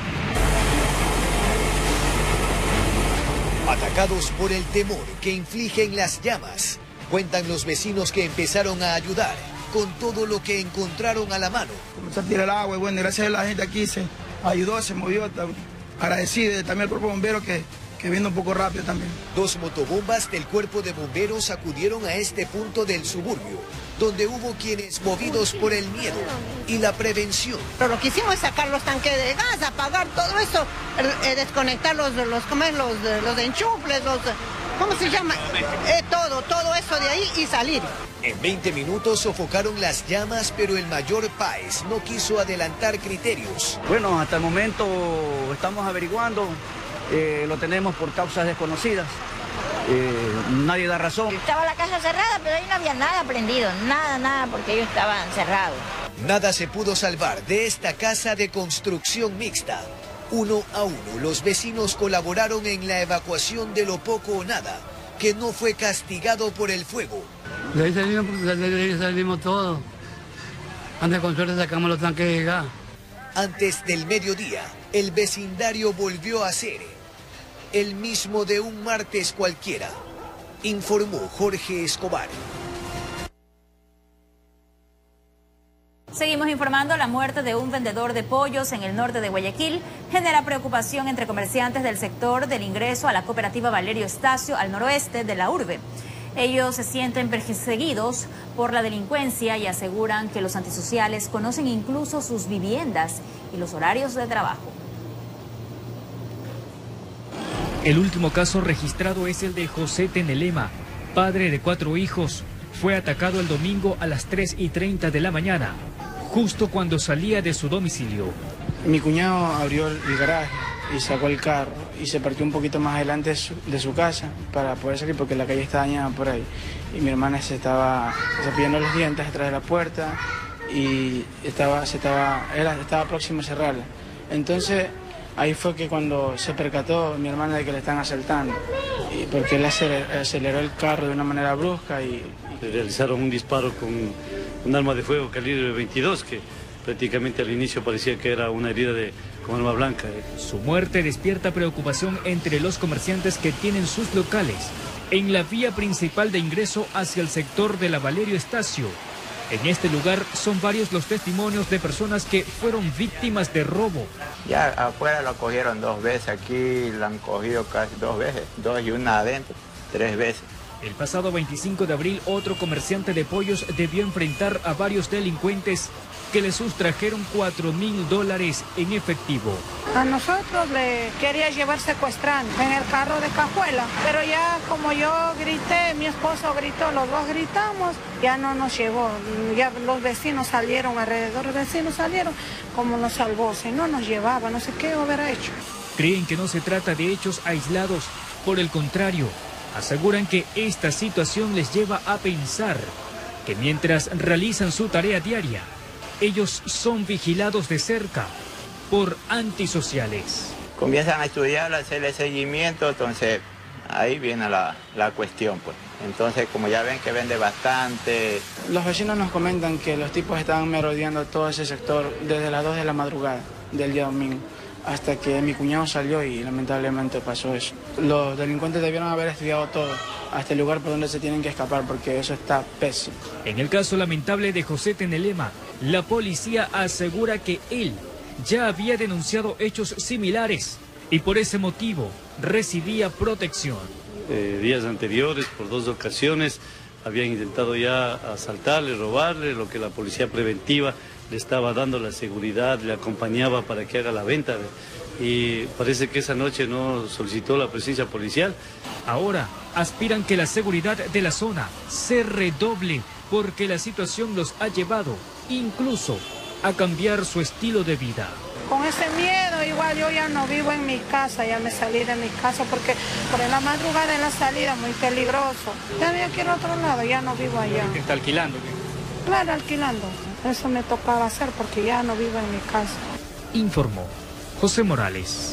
Atacados por el temor que infligen las llamas, cuentan los vecinos que empezaron a ayudar con todo lo que encontraron a la mano. Comenzó a tirar el agua y bueno, gracias a la gente aquí se ayudó, se movió, agradecido también al cuerpo bombero que, que vino un poco rápido también. Dos motobombas del cuerpo de bomberos acudieron a este punto del suburbio, donde hubo quienes movidos por el miedo y la prevención. Pero lo que hicimos es sacar los tanques de gas, apagar todo eso, eh, desconectar los, los, ¿cómo es? los, los enchufles, los, ¿cómo se llama? Eh, todo, todo eso de ahí y salir. En veinte minutos sofocaron las llamas, pero el mayor Páez no quiso adelantar criterios. Bueno, hasta el momento estamos averiguando, eh, lo tenemos por causas desconocidas. Eh, nadie da razón. Estaba la casa cerrada, pero ahí no había nada prendido, nada, nada, porque ellos estaban cerrados. Nada se pudo salvar de esta casa de construcción mixta. Uno a uno, los vecinos colaboraron en la evacuación de lo poco o nada, que no fue castigado por el fuego. De ahí salimos, de ahí salimos todos. Antes con suerte sacamos los tanques de gas. Antes del mediodía, el vecindario volvió a ser el mismo de un martes cualquiera, informó Jorge Escobar. Seguimos informando, la muerte de un vendedor de pollos en el norte de Guayaquil genera preocupación entre comerciantes del sector del ingreso a la cooperativa Valerio Estacio al noroeste de la urbe. Ellos se sienten perseguidos por la delincuencia y aseguran que los antisociales conocen incluso sus viviendas y los horarios de trabajo. El último caso registrado es el de José Tenelema, padre de cuatro hijos. Fue atacado el domingo a las tres y treinta de la mañana, justo cuando salía de su domicilio. Mi cuñado abrió el garaje y sacó el carro y se partió un poquito más adelante de su, de su casa para poder salir porque la calle está dañada por ahí. Y mi hermana se estaba cepillando los dientes detrás de la puerta y estaba, se estaba, él estaba próximo a cerrarla. Entonces ahí fue que cuando se percató mi hermana de que le están asaltando, y porque él aceleró, aceleró el carro de una manera brusca y... Realizaron un disparo con un arma de fuego calibre veintidós que prácticamente al inicio parecía que era una herida de con alma blanca. Eh. Su muerte despierta preocupación entre los comerciantes que tienen sus locales en la vía principal de ingreso hacia el sector de la Valerio Estacio. En este lugar son varios los testimonios de personas que fueron víctimas de robo. Ya afuera lo cogieron dos veces, aquí lo han cogido casi dos veces, dos y una adentro, tres veces. El pasado veinticinco de abril, otro comerciante de pollos debió enfrentar a varios delincuentes que le sustrajeron cuatro mil dólares en efectivo. A nosotros le quería llevar secuestrando en el carro de cajuela, pero ya como yo grité, mi esposo gritó, los dos gritamos, ya no nos llegó. Ya los vecinos salieron, alrededor de vecinos salieron, como nos salvó, si no nos llevaba, no sé qué hubiera hecho. Creen que no se trata de hechos aislados, por el contrario, aseguran que esta situación les lleva a pensar que mientras realizan su tarea diaria, ellos son vigilados de cerca por antisociales. Comienzan a estudiar, a hacerle seguimiento, entonces ahí viene la, la cuestión, pues. Entonces, como ya ven que vende bastante. Los vecinos nos comentan que los tipos estaban merodeando todo ese sector desde las dos de la madrugada del día domingo, hasta que mi cuñado salió y lamentablemente pasó eso. Los delincuentes debieron haber estudiado todo, hasta el lugar por donde se tienen que escapar, porque eso está pésimo. En el caso lamentable de José Tenelema, la policía asegura que él ya había denunciado hechos similares y por ese motivo recibía protección. Eh, días anteriores, por dos ocasiones, habían intentado ya asaltarle, robarle, lo que la policía preventiva le estaba dando la seguridad, le acompañaba para que haga la venta. Y parece que esa noche no solicitó la presencia policial. Ahora aspiran que la seguridad de la zona se redoble porque la situación los ha llevado incluso a cambiar su estilo de vida. Con ese miedo igual yo ya no vivo en mi casa, ya me salí de mi casa porque por la madrugada en la salida muy peligroso. Ya me quiero a otro lado, ya no vivo allá. ¿Qué está alquilando? ¿Qué? Claro, alquilando. Eso me tocaba hacer porque ya no vivo en mi casa. Informó José Morales.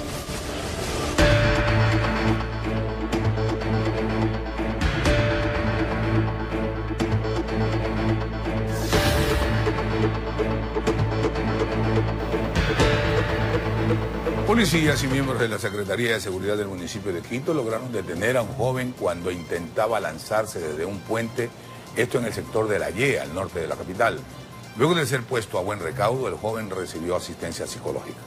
Policías y miembros de la Secretaría de Seguridad del municipio de Quito lograron detener a un joven cuando intentaba lanzarse desde un puente, esto en el sector de La Ye, al norte de la capital. Luego de ser puesto a buen recaudo, el joven recibió asistencia psicológica.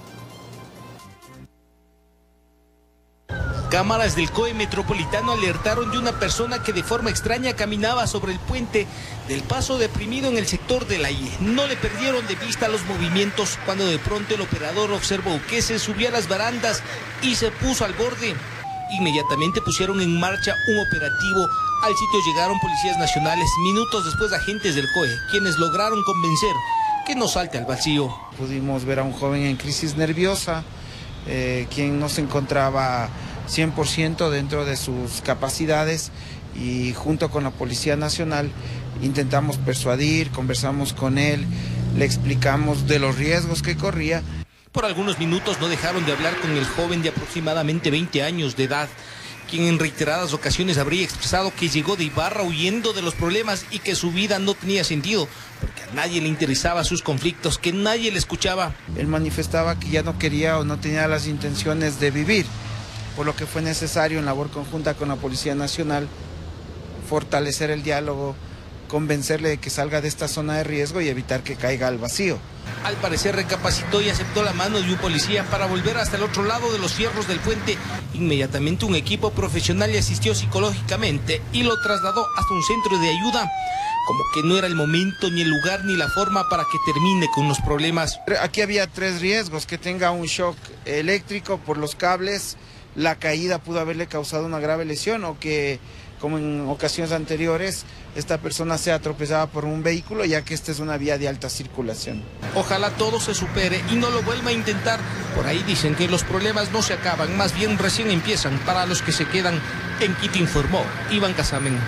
Cámaras del C O E Metropolitano alertaron de una persona que de forma extraña caminaba sobre el puente del Paso Deprimido en el sector de La Ye. No le perdieron de vista los movimientos cuando de pronto el operador observó que se subió a las barandas y se puso al borde. Inmediatamente pusieron en marcha un operativo. Al sitio llegaron policías nacionales, minutos después agentes del C O E, quienes lograron convencer que no salte al vacío. Pudimos ver a un joven en crisis nerviosa, eh, quien no se encontraba cien por ciento dentro de sus capacidades, y junto con la Policía Nacional intentamos persuadir, conversamos con él, le explicamos de los riesgos que corría. Por algunos minutos no dejaron de hablar con el joven de aproximadamente veinte años de edad, quien en reiteradas ocasiones habría expresado que llegó de Ibarra huyendo de los problemas y que su vida no tenía sentido, porque a nadie le interesaba sus conflictos, que nadie le escuchaba. Él manifestaba que ya no quería o no tenía las intenciones de vivir, por lo que fue necesario en labor conjunta con la Policía Nacional fortalecer el diálogo, convencerle de que salga de esta zona de riesgo y evitar que caiga al vacío. Al parecer recapacitó y aceptó la mano de un policía para volver hasta el otro lado de los fierros del puente. Inmediatamente un equipo profesional le asistió psicológicamente y lo trasladó hasta un centro de ayuda, como que no era el momento, ni el lugar, ni la forma para que termine con los problemas. Aquí había tres riesgos: que tenga un shock eléctrico por los cables, la caída pudo haberle causado una grave lesión, o que, como en ocasiones anteriores, esta persona sea atropellada por un vehículo, ya que esta es una vía de alta circulación. Ojalá todo se supere y no lo vuelva a intentar. Por ahí dicen que los problemas no se acaban, más bien recién empiezan para los que se quedan. En Quito informó Iván Casamen.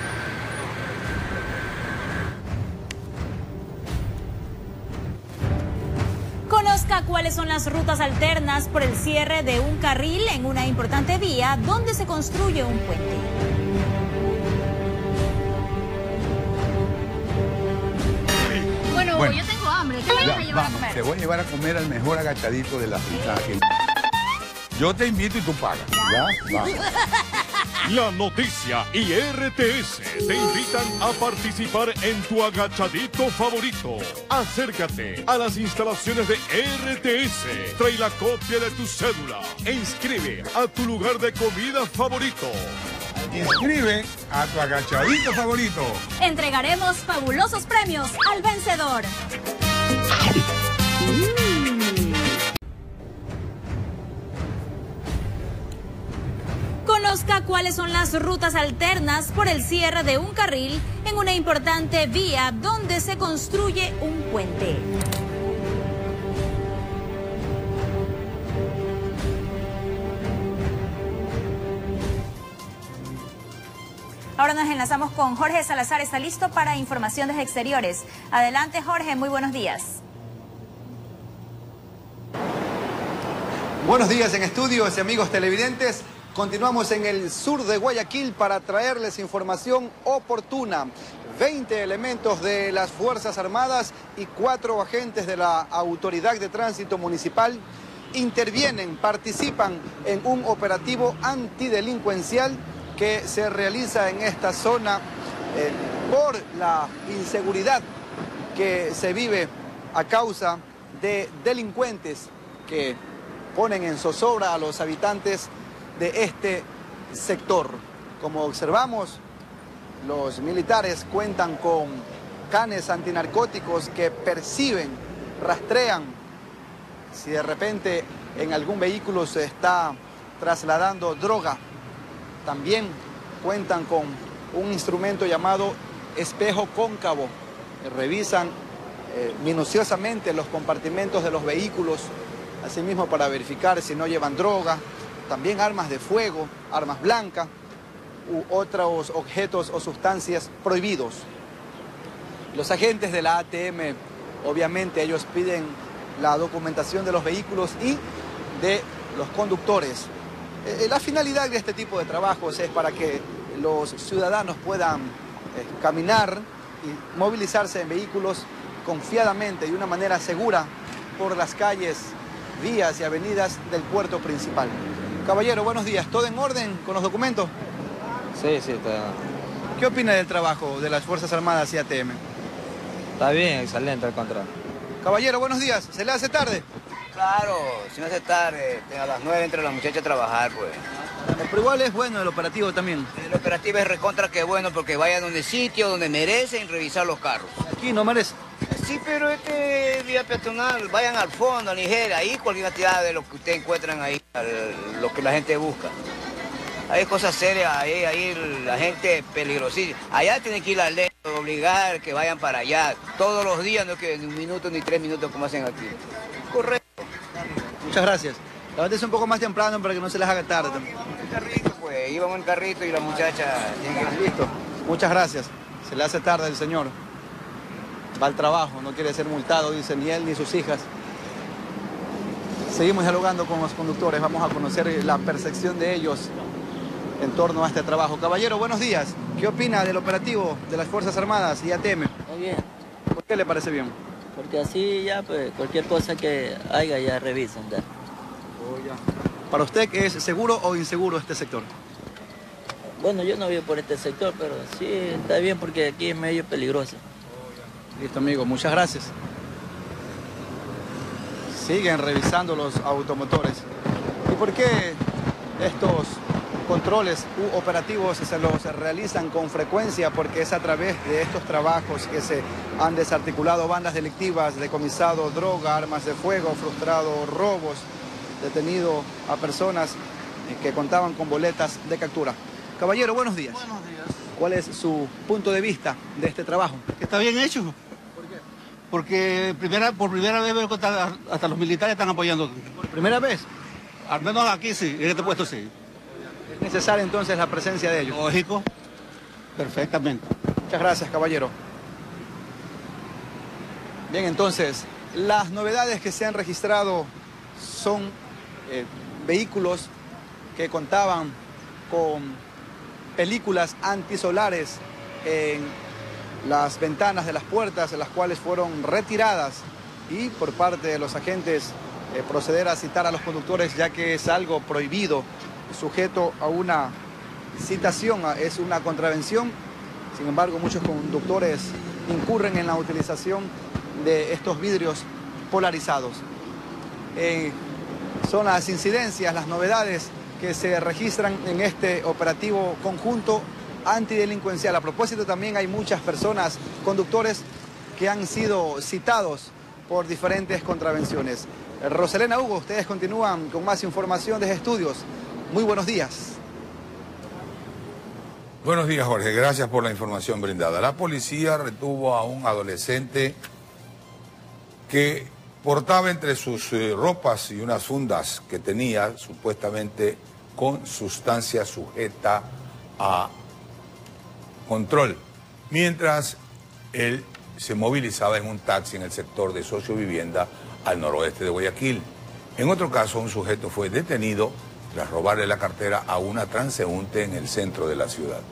Conozca cuáles son las rutas alternas por el cierre de un carril en una importante vía donde se construye un puente. Bueno, bueno, yo tengo hambre. ¿Qué me llevar Vamos, a comer? te voy a llevar a comer al mejor agachadito de la fritada. Yo te invito y tú pagas. ¿Ya? Vamos. La Noticia y R T S te invitan a participar en tu agachadito favorito. Acércate a las instalaciones de R T S, trae la copia de tu cédula e inscribe a tu lugar de comida favorito. Inscribe a tu agachadito favorito. Entregaremos fabulosos premios al vencedor. Conozca cuáles son las rutas alternas por el cierre de un carril en una importante vía donde se construye un puente. Ahora nos enlazamos con Jorge Salazar, está listo para información desde exteriores. Adelante Jorge, muy buenos días. Buenos días en estudios y amigos televidentes. Continuamos en el sur de Guayaquil para traerles información oportuna. veinte elementos de las Fuerzas Armadas y cuatro agentes de la Autoridad de Tránsito Municipal intervienen, participan en un operativo antidelincuencial que se realiza en esta zona eh, por la inseguridad que se vive a causa de delincuentes que ponen en zozobra a los habitantes de este sector. Como observamos, los militares cuentan con canes antinarcóticos que perciben, rastrean si de repente en algún vehículo se está trasladando droga. También cuentan con un instrumento llamado espejo cóncavo. Revisan eh, minuciosamente los compartimentos de los vehículos, asimismo para verificar si no llevan droga. También armas de fuego, armas blancas u otros objetos o sustancias prohibidos. Los agentes de la A T M, obviamente, ellos piden la documentación de los vehículos y de los conductores. Eh, la finalidad de este tipo de trabajos es para que los ciudadanos puedan eh, caminar y movilizarse en vehículos confiadamente y de una manera segura por las calles, vías y avenidas del puerto principal. Caballero, buenos días. ¿Todo en orden con los documentos? Sí, sí, está. ¿Qué opina del trabajo de las Fuerzas Armadas y A T M? Está bien, excelente al contrario. Caballero, buenos días. ¿Se le hace tarde? Claro, si no hace tarde, a las nueve entre las muchachas a trabajar, pues. Pero igual es bueno el operativo también. El operativo es recontra que bueno porque vayan a donde sitio, donde merecen revisar los carros. Aquí no merece. Sí, pero este vía peatonal, vayan al fondo, a Nigeria, ahí cualquier cantidad de lo que ustedes encuentran ahí, lo que la gente busca. Hay cosas serias, ahí, ahí la gente peligrosísima. Allá tiene que ir la ley, obligar que vayan para allá, todos los días, no que ni un minuto ni tres minutos como hacen aquí. Correcto. Muchas gracias. Levántese un poco más temprano para que no se les haga tarde también. El carrito, pues, íbamos en el carrito y la muchacha tiene que... Listo. Muchas gracias. Se le hace tarde el señor. Va al trabajo, no quiere ser multado, dice, ni él ni sus hijas. Seguimos dialogando con los conductores, vamos a conocer la percepción de ellos en torno a este trabajo. Caballero, buenos días. ¿Qué opina del operativo de las Fuerzas Armadas y A T M? Muy bien. ¿Por qué le parece bien? Porque así ya, pues, cualquier cosa que haya ya revisan. Ya. Oh, ya. ¿Para usted es seguro o inseguro este sector? Bueno, yo no vivo por este sector, pero sí está bien porque aquí es medio peligroso. Listo, amigo, muchas gracias. Siguen revisando los automotores. ¿Y por qué estos controles u operativos se los realizan con frecuencia? Porque es a través de estos trabajos que se han desarticulado bandas delictivas, decomisado droga, armas de fuego, frustrado robos, detenido a personas que contaban con boletas de captura. Caballero, buenos días. Buenos días. ¿Cuál es su punto de vista de este trabajo? Está bien hecho. ¿Por qué? Porque primera, por primera vez veo que hasta, hasta los militares están apoyando. ¿Por primera vez? Al menos aquí sí, en este puesto sí. ¿Es necesaria entonces la presencia de ellos? Lógico. Perfectamente. Muchas gracias, caballero. Bien, entonces, las novedades que se han registrado son eh, vehículos que contaban con películas antisolares en las ventanas de las puertas, las cuales fueron retiradas y por parte de los agentes eh, proceder a citar a los conductores, ya que es algo prohibido, sujeto a una citación, es una contravención. Sin embargo, muchos conductores incurren en la utilización de estos vidrios polarizados. Eh, son las incidencias, las novedades que se registran en este operativo conjunto antidelincuencial. A propósito, también hay muchas personas, conductores, que han sido citados por diferentes contravenciones. Roselena, Hugo, ustedes continúan con más información desde estudios. Muy buenos días. Buenos días, Jorge. Gracias por la información brindada. La policía retuvo a un adolescente que portaba entre sus eh, ropas y unas fundas que tenía supuestamente con sustancia sujeta a control, mientras él se movilizaba en un taxi en el sector de Sociovivienda al noroeste de Guayaquil. En otro caso, un sujeto fue detenido tras robarle la cartera a una transeúnte en el centro de la ciudad.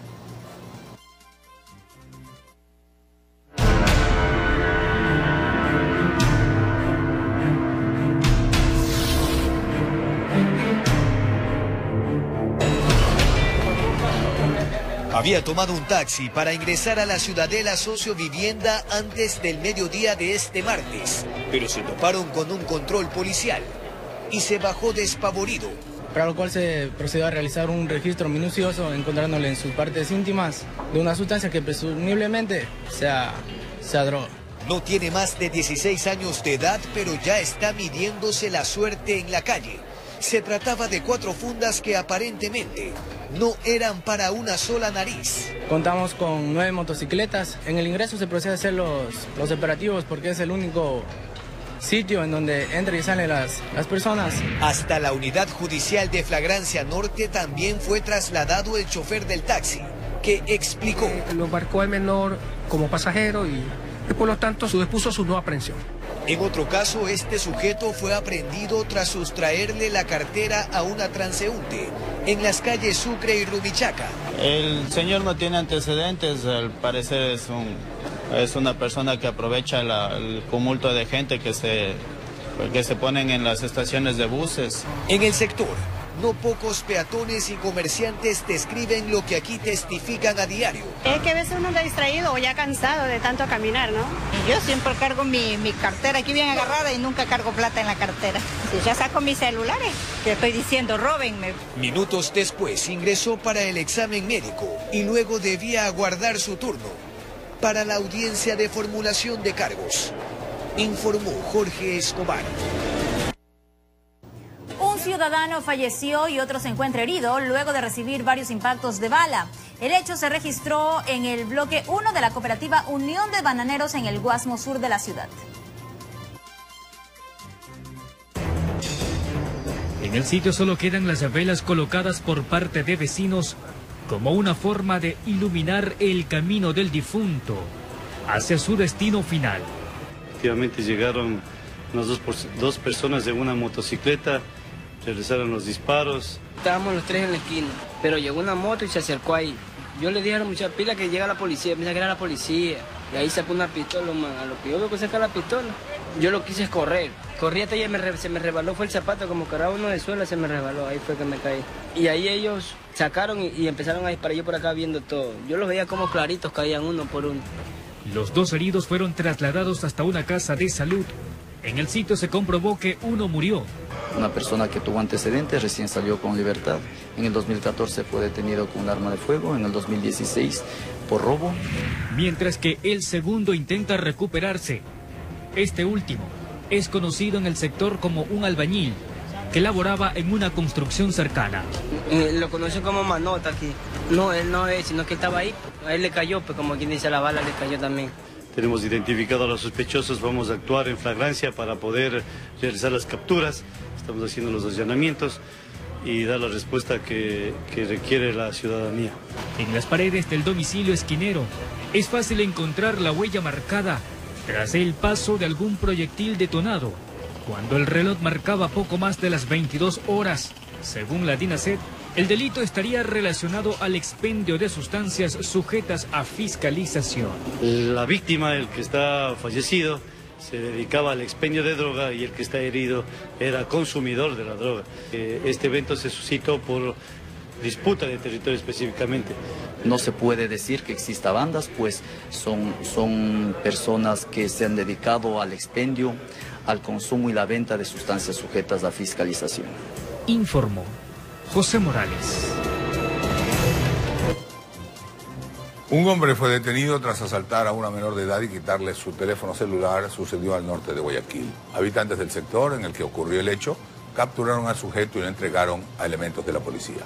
Había tomado un taxi para ingresar a la ciudadela Sociovivienda antes del mediodía de este martes, pero se toparon con un control policial y se bajó despavorido. Para lo cual se procedió a realizar un registro minucioso, encontrándole en sus partes íntimas de una sustancia que presumiblemente sea, sea droga. No tiene más de dieciséis años de edad, pero ya está midiéndose la suerte en la calle. Se trataba de cuatro fundas que aparentemente no eran para una sola nariz. Contamos con nueve motocicletas. En el ingreso se procede a hacer los, los operativos porque es el único sitio en donde entran y salen las, las personas. Hasta la unidad judicial de Flagrancia Norte también fue trasladado el chofer del taxi, que explicó. Eh, lo embarcó al menor como pasajero y, y por lo tanto su dispuso su no aprehensión. En otro caso, este sujeto fue aprehendido tras sustraerle la cartera a una transeúnte en las calles Sucre y Rumichaca. El señor no tiene antecedentes, al parecer es, un, es una persona que aprovecha la, el tumulto de gente que se, que se ponen en las estaciones de buses. En el sector, no pocos peatones y comerciantes describen lo que aquí testifican a diario. Es que a veces uno está distraído o ya cansado de tanto caminar, ¿no? Yo siempre cargo mi, mi cartera aquí bien agarrada y nunca cargo plata en la cartera. Si ya saco mis celulares, que estoy diciendo, róbenme. Minutos después ingresó para el examen médico y luego debía aguardar su turno para la audiencia de formulación de cargos, informó Jorge Escobar. Un ciudadano falleció y otro se encuentra herido luego de recibir varios impactos de bala. El hecho se registró en el bloque uno de la cooperativa Unión de Bananeros en el Guasmo Sur de la ciudad. En el sitio solo quedan las velas colocadas por parte de vecinos como una forma de iluminar el camino del difunto hacia su destino final. Efectivamente llegaron unas dos, dos personas de una motocicleta, realizaron los disparos. Estábamos los tres en la esquina, pero llegó una moto y se acercó ahí. Yo le dije a la muchacha, pila que llega la policía, piensa que era la policía. Y ahí sacó una pistola, man. A lo que yo veo que saca la pistola, yo lo quise correr. Corrí hasta ella, me, se me resbaló, fue el zapato, como que era uno de suela, se me resbaló, ahí fue que me caí. Y ahí ellos sacaron y, y empezaron a disparar, yo por acá viendo todo. Yo los veía como claritos, caían uno por uno. Los dos heridos fueron trasladados hasta una casa de salud. En el sitio se comprobó que uno murió. Una persona que tuvo antecedentes recién salió con libertad. En el dos mil catorce fue detenido con un arma de fuego, en el dos mil dieciséis por robo. Mientras que el segundo intenta recuperarse. Este último es conocido en el sector como un albañil que laboraba en una construcción cercana. Eh, lo conocen como Manota aquí. No, él no es, sino que estaba ahí. A él le cayó, pues como quien dice, la bala le cayó también. Tenemos identificado a los sospechosos, vamos a actuar en flagrancia para poder realizar las capturas. Estamos haciendo los allanamientos y dar la respuesta que, que requiere la ciudadanía. En las paredes del domicilio esquinero es fácil encontrar la huella marcada tras el paso de algún proyectil detonado, cuando el reloj marcaba poco más de las veintidós horas. Según la DINASET, el delito estaría relacionado al expendio de sustancias sujetas a fiscalización. La víctima, el que está fallecido, se dedicaba al expendio de droga y el que está herido era consumidor de la droga. Eh, este evento se suscitó por disputa de territorio específicamente. No se puede decir que exista bandas, pues son, son personas que se han dedicado al expendio, al consumo y la venta de sustancias sujetas a fiscalización. Informó José Morales. Un hombre fue detenido tras asaltar a una menor de edad y quitarle su teléfono celular. Sucedió al norte de Guayaquil. Habitantes del sector en el que ocurrió el hecho capturaron al sujeto y lo entregaron a elementos de la policía.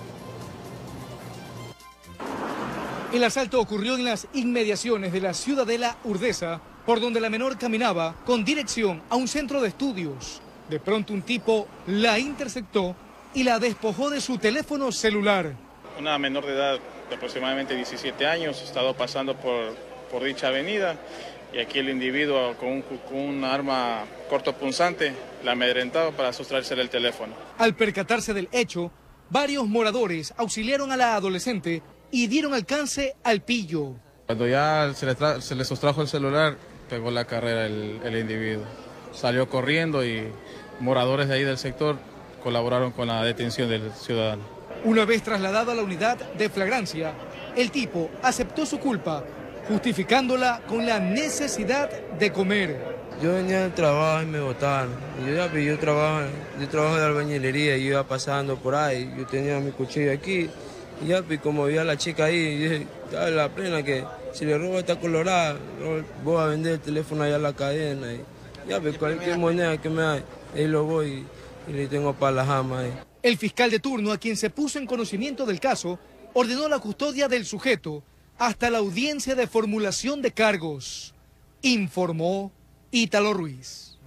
El asalto ocurrió en las inmediaciones de la Ciudadela Urdesa, por donde la menor caminaba con dirección a un centro de estudios. De pronto un tipo la interceptó y la despojó de su teléfono celular. Una menor de edad de aproximadamente diecisiete años, ha estado pasando por, por dicha avenida y aquí el individuo con un, con un arma cortopunzante la amedrentaba para sustraerse el teléfono. Al percatarse del hecho, varios moradores auxiliaron a la adolescente y dieron alcance al pillo. Cuando ya se le, tra se le sustrajo el celular, pegó la carrera el, el individuo. Salió corriendo y moradores de ahí del sector colaboraron con la detención del ciudadano. Una vez trasladado a la unidad de flagrancia, el tipo aceptó su culpa, justificándola con la necesidad de comer. Yo venía del trabajo y me botaron. Yo ya yo trabajo, yo trabajo de albañilería y yo iba pasando por ahí. Yo tenía mi cuchillo aquí y ya pues, como vi a la chica ahí, dije, dale la plena que si le robo esta colorada, voy a vender el teléfono allá a la cadena. Y ya pues cualquier moneda que me hay, ahí lo voy y, y le tengo para la jama ahí. El fiscal de turno, a quien se puso en conocimiento del caso, ordenó la custodia del sujeto hasta la audiencia de formulación de cargos. Informó Ítalo Ruiz.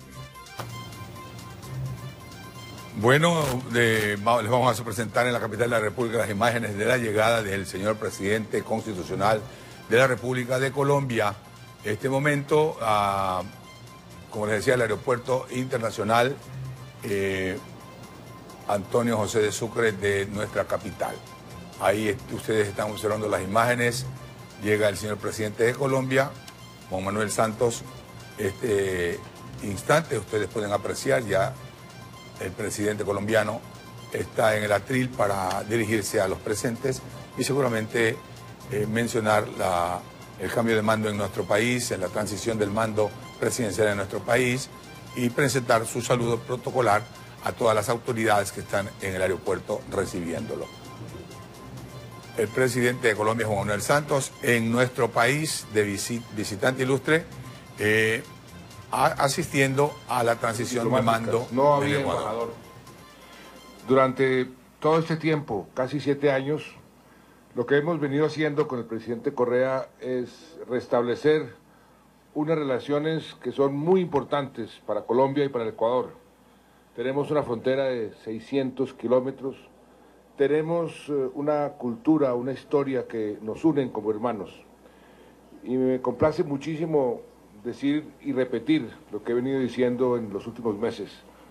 Bueno, de, les vamos a presentar en la capital de la República las imágenes de la llegada del señor presidente constitucional de la República de Colombia. Este momento, a, como les decía, el aeropuerto internacional eh, Antonio José de Sucre de nuestra capital. Ahí ustedes están observando las imágenes. Llega el señor presidente de Colombia, Juan Manuel Santos. Este instante ustedes pueden apreciar ya el presidente colombiano está en el atril para dirigirse a los presentes y seguramente eh, mencionar la, el cambio de mando en nuestro país, en la transición del mando presidencial en nuestro país y presentar su saludo protocolar a todas las autoridades que están en el aeropuerto recibiéndolo. El presidente de Colombia, Juan Manuel Santos, en nuestro país de visit, visitante ilustre, eh, a, asistiendo a la transición de mando no había del Ecuador. Embajador. Durante todo este tiempo, casi siete años, lo que hemos venido haciendo con el presidente Correa es restablecer unas relaciones que son muy importantes para Colombia y para el Ecuador. Tenemos una frontera de seiscientos kilómetros, tenemos una cultura, una historia que nos unen como hermanos. Y me complace muchísimo decir y repetir lo que he venido diciendo en los últimos meses.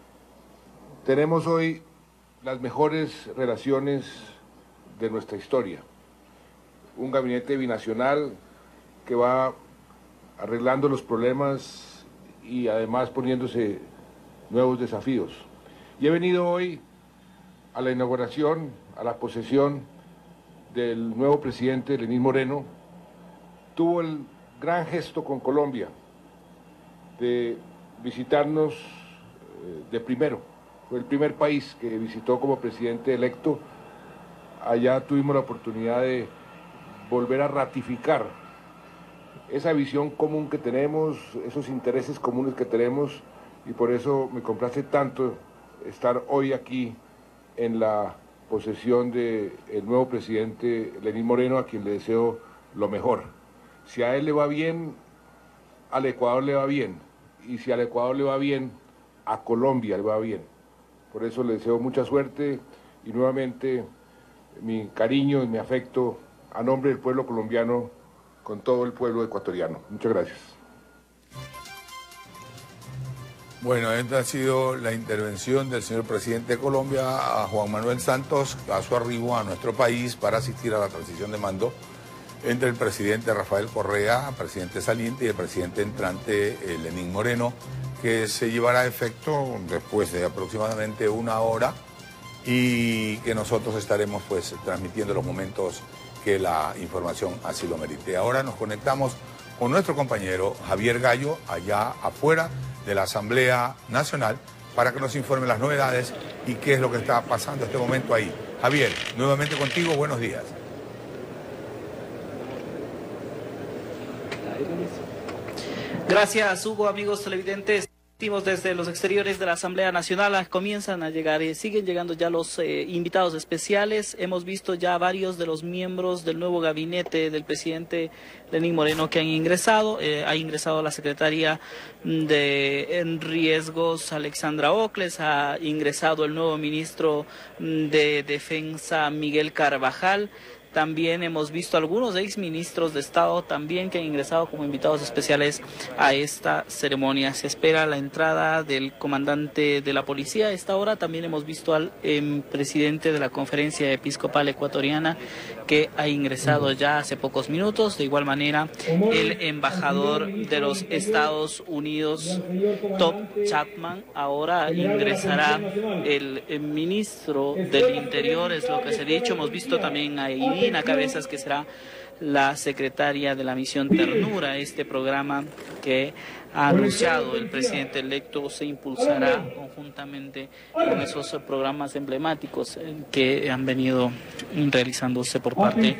Tenemos hoy las mejores relaciones de nuestra historia. Un gabinete binacional que va arreglando los problemas y además poniéndose nuevos desafíos. Y he venido hoy a la inauguración, a la posesión del nuevo presidente Lenín Moreno. Tuvo el gran gesto con Colombia de visitarnos eh, de primero. Fue el primer país que visitó como presidente electo. Allá tuvimos la oportunidad de volver a ratificar esa visión común que tenemos, esos intereses comunes que tenemos, y por eso me complace tanto estar hoy aquí en la posesión del nuevo presidente Lenín Moreno, a quien le deseo lo mejor. Si a él le va bien, al Ecuador le va bien, y si al Ecuador le va bien, a Colombia le va bien. Por eso le deseo mucha suerte y nuevamente mi cariño y mi afecto a nombre del pueblo colombiano con todo el pueblo ecuatoriano. Muchas gracias. Bueno, esta ha sido la intervención del señor presidente de Colombia, a Juan Manuel Santos, a su arribo a nuestro país para asistir a la transición de mando entre el presidente Rafael Correa, presidente saliente, y el presidente entrante, eh, Lenín Moreno, que se llevará a efecto después de aproximadamente una hora y que nosotros estaremos pues transmitiendo los momentos que la información así lo merite. Ahora nos conectamos con nuestro compañero Javier Gallo, allá afuera de la Asamblea Nacional, para que nos informe las novedades y qué es lo que está pasando en este momento ahí. Javier, nuevamente contigo, buenos días. Gracias, Hugo, amigos televidentes. Desde los exteriores de la Asamblea Nacional comienzan a llegar, eh, siguen llegando ya los eh, invitados especiales. Hemos visto ya varios de los miembros del nuevo gabinete del presidente Lenín Moreno que han ingresado. Eh, ha ingresado la secretaria de Riesgos, Alexandra Ocles, ha ingresado el nuevo ministro de Defensa, Miguel Carvajal. También hemos visto algunos exministros de Estado también que han ingresado como invitados especiales a esta ceremonia. Se espera la entrada del comandante de la policía. A esta hora también hemos visto al eh, presidente de la Conferencia Episcopal Ecuatoriana que ha ingresado ya hace pocos minutos. De igual manera, el embajador de los Estados Unidos, Tom Chapman, ahora ingresará. El, el ministro del Interior, es lo que se ha dicho. Hemos visto también a Irina Cabezas, que será la secretaria de la misión Ternura. Este programa que ha anunciado el presidente electo se impulsará conjuntamente con esos programas emblemáticos que han venido realizándose por parte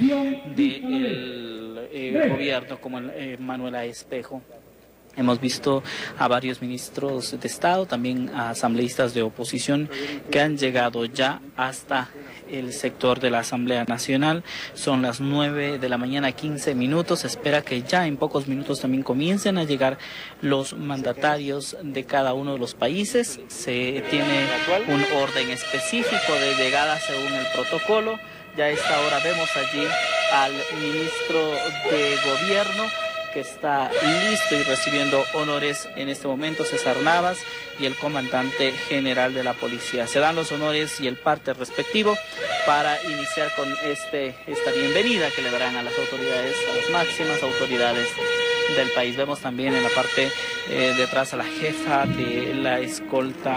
del eh, gobierno, como el, eh, Manuela Espejo. Hemos visto a varios ministros de Estado, también a asambleístas de oposición que han llegado ya hasta el sector de la Asamblea Nacional. Son las nueve de la mañana, quince minutos. Se espera que ya en pocos minutos también comiencen a llegar los mandatarios de cada uno de los países. Se tiene un orden específico de llegada según el protocolo. Ya a esta hora vemos allí al ministro de Gobierno, que está listo y recibiendo honores en este momento, César Navas, y el comandante general de la policía. Se dan los honores y el parte respectivo para iniciar con este esta bienvenida que le darán a las autoridades, a las máximas autoridades del país. Vemos también en la parte eh, detrás a la jefa de la escolta,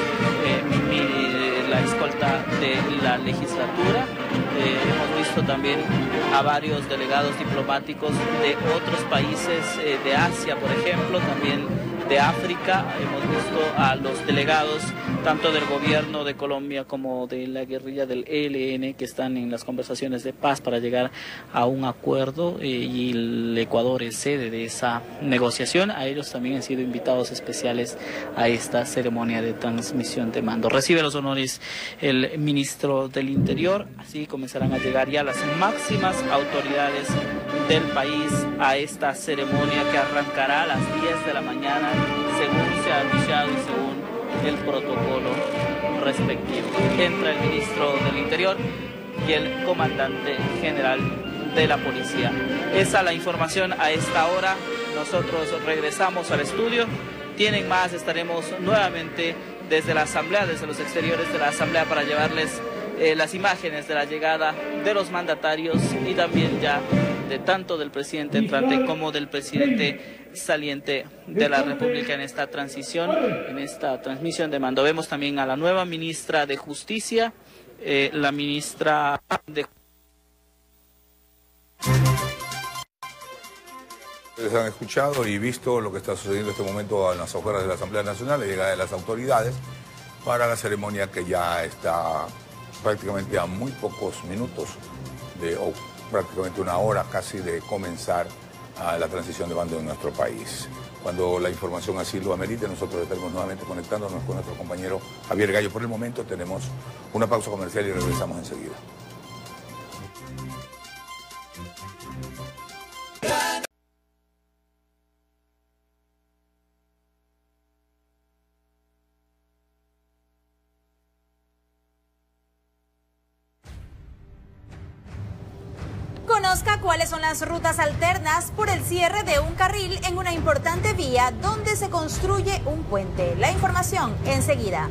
eh, la escolta de la legislatura. Eh, hemos visto también a varios delegados diplomáticos de otros países, eh, de Asia, por ejemplo, también de África. Hemos visto a los delegados tanto del gobierno de Colombia como de la guerrilla del E L N, que están en las conversaciones de paz para llegar a un acuerdo, eh, y el Ecuador es sede de esa negociación. A ellos también han sido invitados especiales a esta ceremonia de transmisión de mando. Recibe los honores el ministro del Interior. Así comenzarán a llegar ya las máximas autoridades del país a esta ceremonia que arrancará a las diez de la mañana, según se ha anunciado y según el protocolo respectivo. Entra el ministro del Interior y el comandante general de la policía. Esa es la información a esta hora. Nosotros regresamos al estudio. Tienen más, estaremos nuevamente desde la Asamblea, desde los exteriores de la Asamblea, para llevarles eh, las imágenes de la llegada de los mandatarios y también ya de tanto del presidente entrante como del presidente saliente de la República en esta transición, en esta transmisión de mando. Vemos también a la nueva ministra de Justicia, eh, la ministra de... Ustedes han escuchado y visto lo que está sucediendo en este momento en las afueras de la Asamblea Nacional, la llegada de las autoridades para la ceremonia que ya está prácticamente a muy pocos minutos de, o prácticamente una hora casi de comenzar a la transición de mando en nuestro país. Cuando la información así lo amerite, nosotros estaremos nuevamente conectándonos con nuestro compañero Javier Gallo. Por el momento tenemos una pausa comercial y regresamos enseguida. Conozca cuáles son las rutas alternas por el cierre de un carril en una importante vía donde se construye un puente. La información enseguida.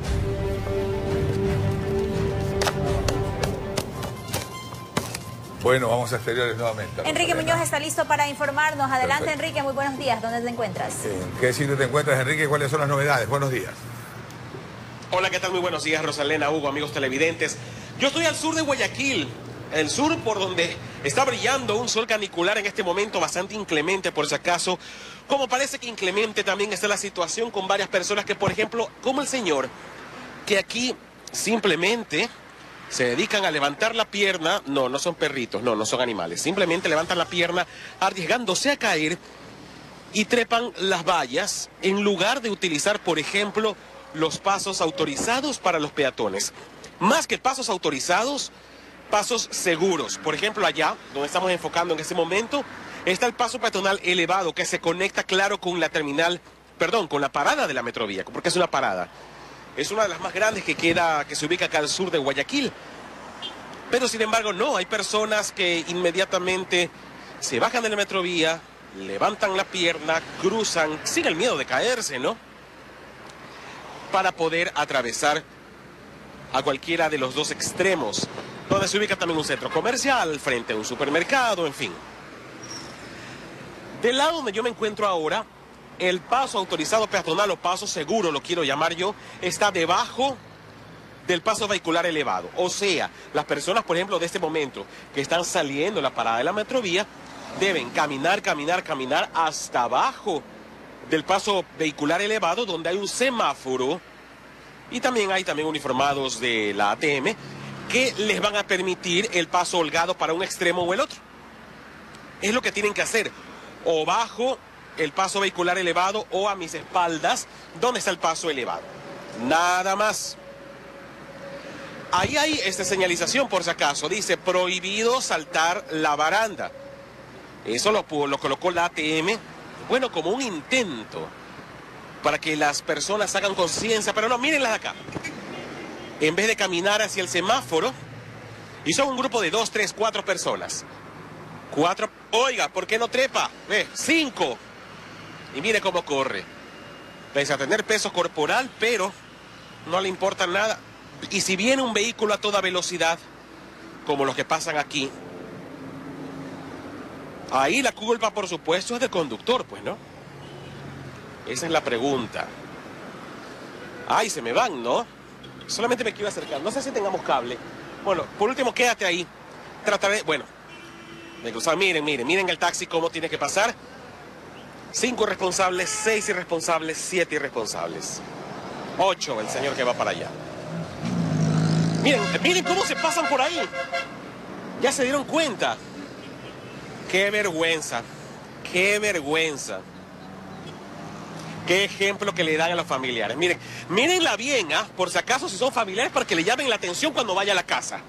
Bueno, vamos a exteriores nuevamente. Enrique Muñoz está listo para informarnos. Adelante, Perfecto. Enrique, muy buenos días. ¿Dónde te encuentras? ¿En qué sitio te encuentras, Enrique? ¿Cuáles son las novedades? Buenos días. Hola, ¿qué tal? Muy buenos días, Rosalena, Hugo, amigos televidentes. Yo estoy al sur de Guayaquil, el sur por donde está brillando un sol canicular en este momento bastante inclemente, por si acaso. Como parece que inclemente también está la situación con varias personas que, por ejemplo, como el señor, que aquí simplemente se dedican a levantar la pierna. No, no son perritos, no, no son animales. Simplemente levantan la pierna arriesgándose a caer y trepan las vallas en lugar de utilizar, por ejemplo, los pasos autorizados para los peatones. Más que pasos autorizados, pasos seguros. Por ejemplo, allá, donde estamos enfocando en este momento, está el paso peatonal elevado que se conecta, claro, con la terminal, perdón, con la parada de la Metrovía, porque es una parada. Es una de las más grandes que queda, que se ubica acá al sur de Guayaquil. Pero sin embargo, no, hay personas que inmediatamente se bajan de la Metrovía, levantan la pierna, cruzan, sin el miedo de caerse, ¿no?, para poder atravesar a cualquiera de los dos extremos, donde se ubica también un centro comercial, frente a un supermercado, en fin. Del lado donde yo me encuentro ahora, el paso autorizado peatonal o paso seguro, lo quiero llamar yo, está debajo del paso vehicular elevado. O sea, las personas, por ejemplo, de este momento, que están saliendo de la parada de la Metrovía, deben caminar, caminar, caminar hasta abajo del paso vehicular elevado, donde hay un semáforo, y también hay también uniformados de la A T M que les van a permitir el paso holgado para un extremo o el otro. Es lo que tienen que hacer, o bajo el paso vehicular elevado o a mis espaldas, donde está el paso elevado. Nada más. Ahí hay esta señalización, por si acaso, dice prohibido saltar la baranda. Eso lo, lo colocó la A T M, bueno, como un intento para que las personas hagan conciencia, pero no, mírenlas acá. En vez de caminar hacia el semáforo, y son un grupo de dos, tres, cuatro personas. Cuatro, oiga, ¿por qué no trepa? Ve, cinco. Y mire cómo corre. Pese a tener peso corporal, pero no le importa nada. Y si viene un vehículo a toda velocidad, como los que pasan aquí, ahí la culpa, por supuesto, es del conductor, pues, ¿no? Esa es la pregunta. Ay, se me van, ¿no? Solamente me quiero acercar. No sé si tengamos cable. Bueno, por último, quédate ahí. Trataré, bueno, de cruzar. Miren, miren, miren el taxi cómo tiene que pasar. Cinco irresponsables, seis irresponsables, siete irresponsables. Ocho, el señor que va para allá. Miren, miren cómo se pasan por ahí. Ya se dieron cuenta. Qué vergüenza. Qué vergüenza. Qué ejemplo que le dan a los familiares. Miren, mírenla bien, ¿ah? Por si acaso, si son familiares, para que le llamen la atención cuando vaya a la casa.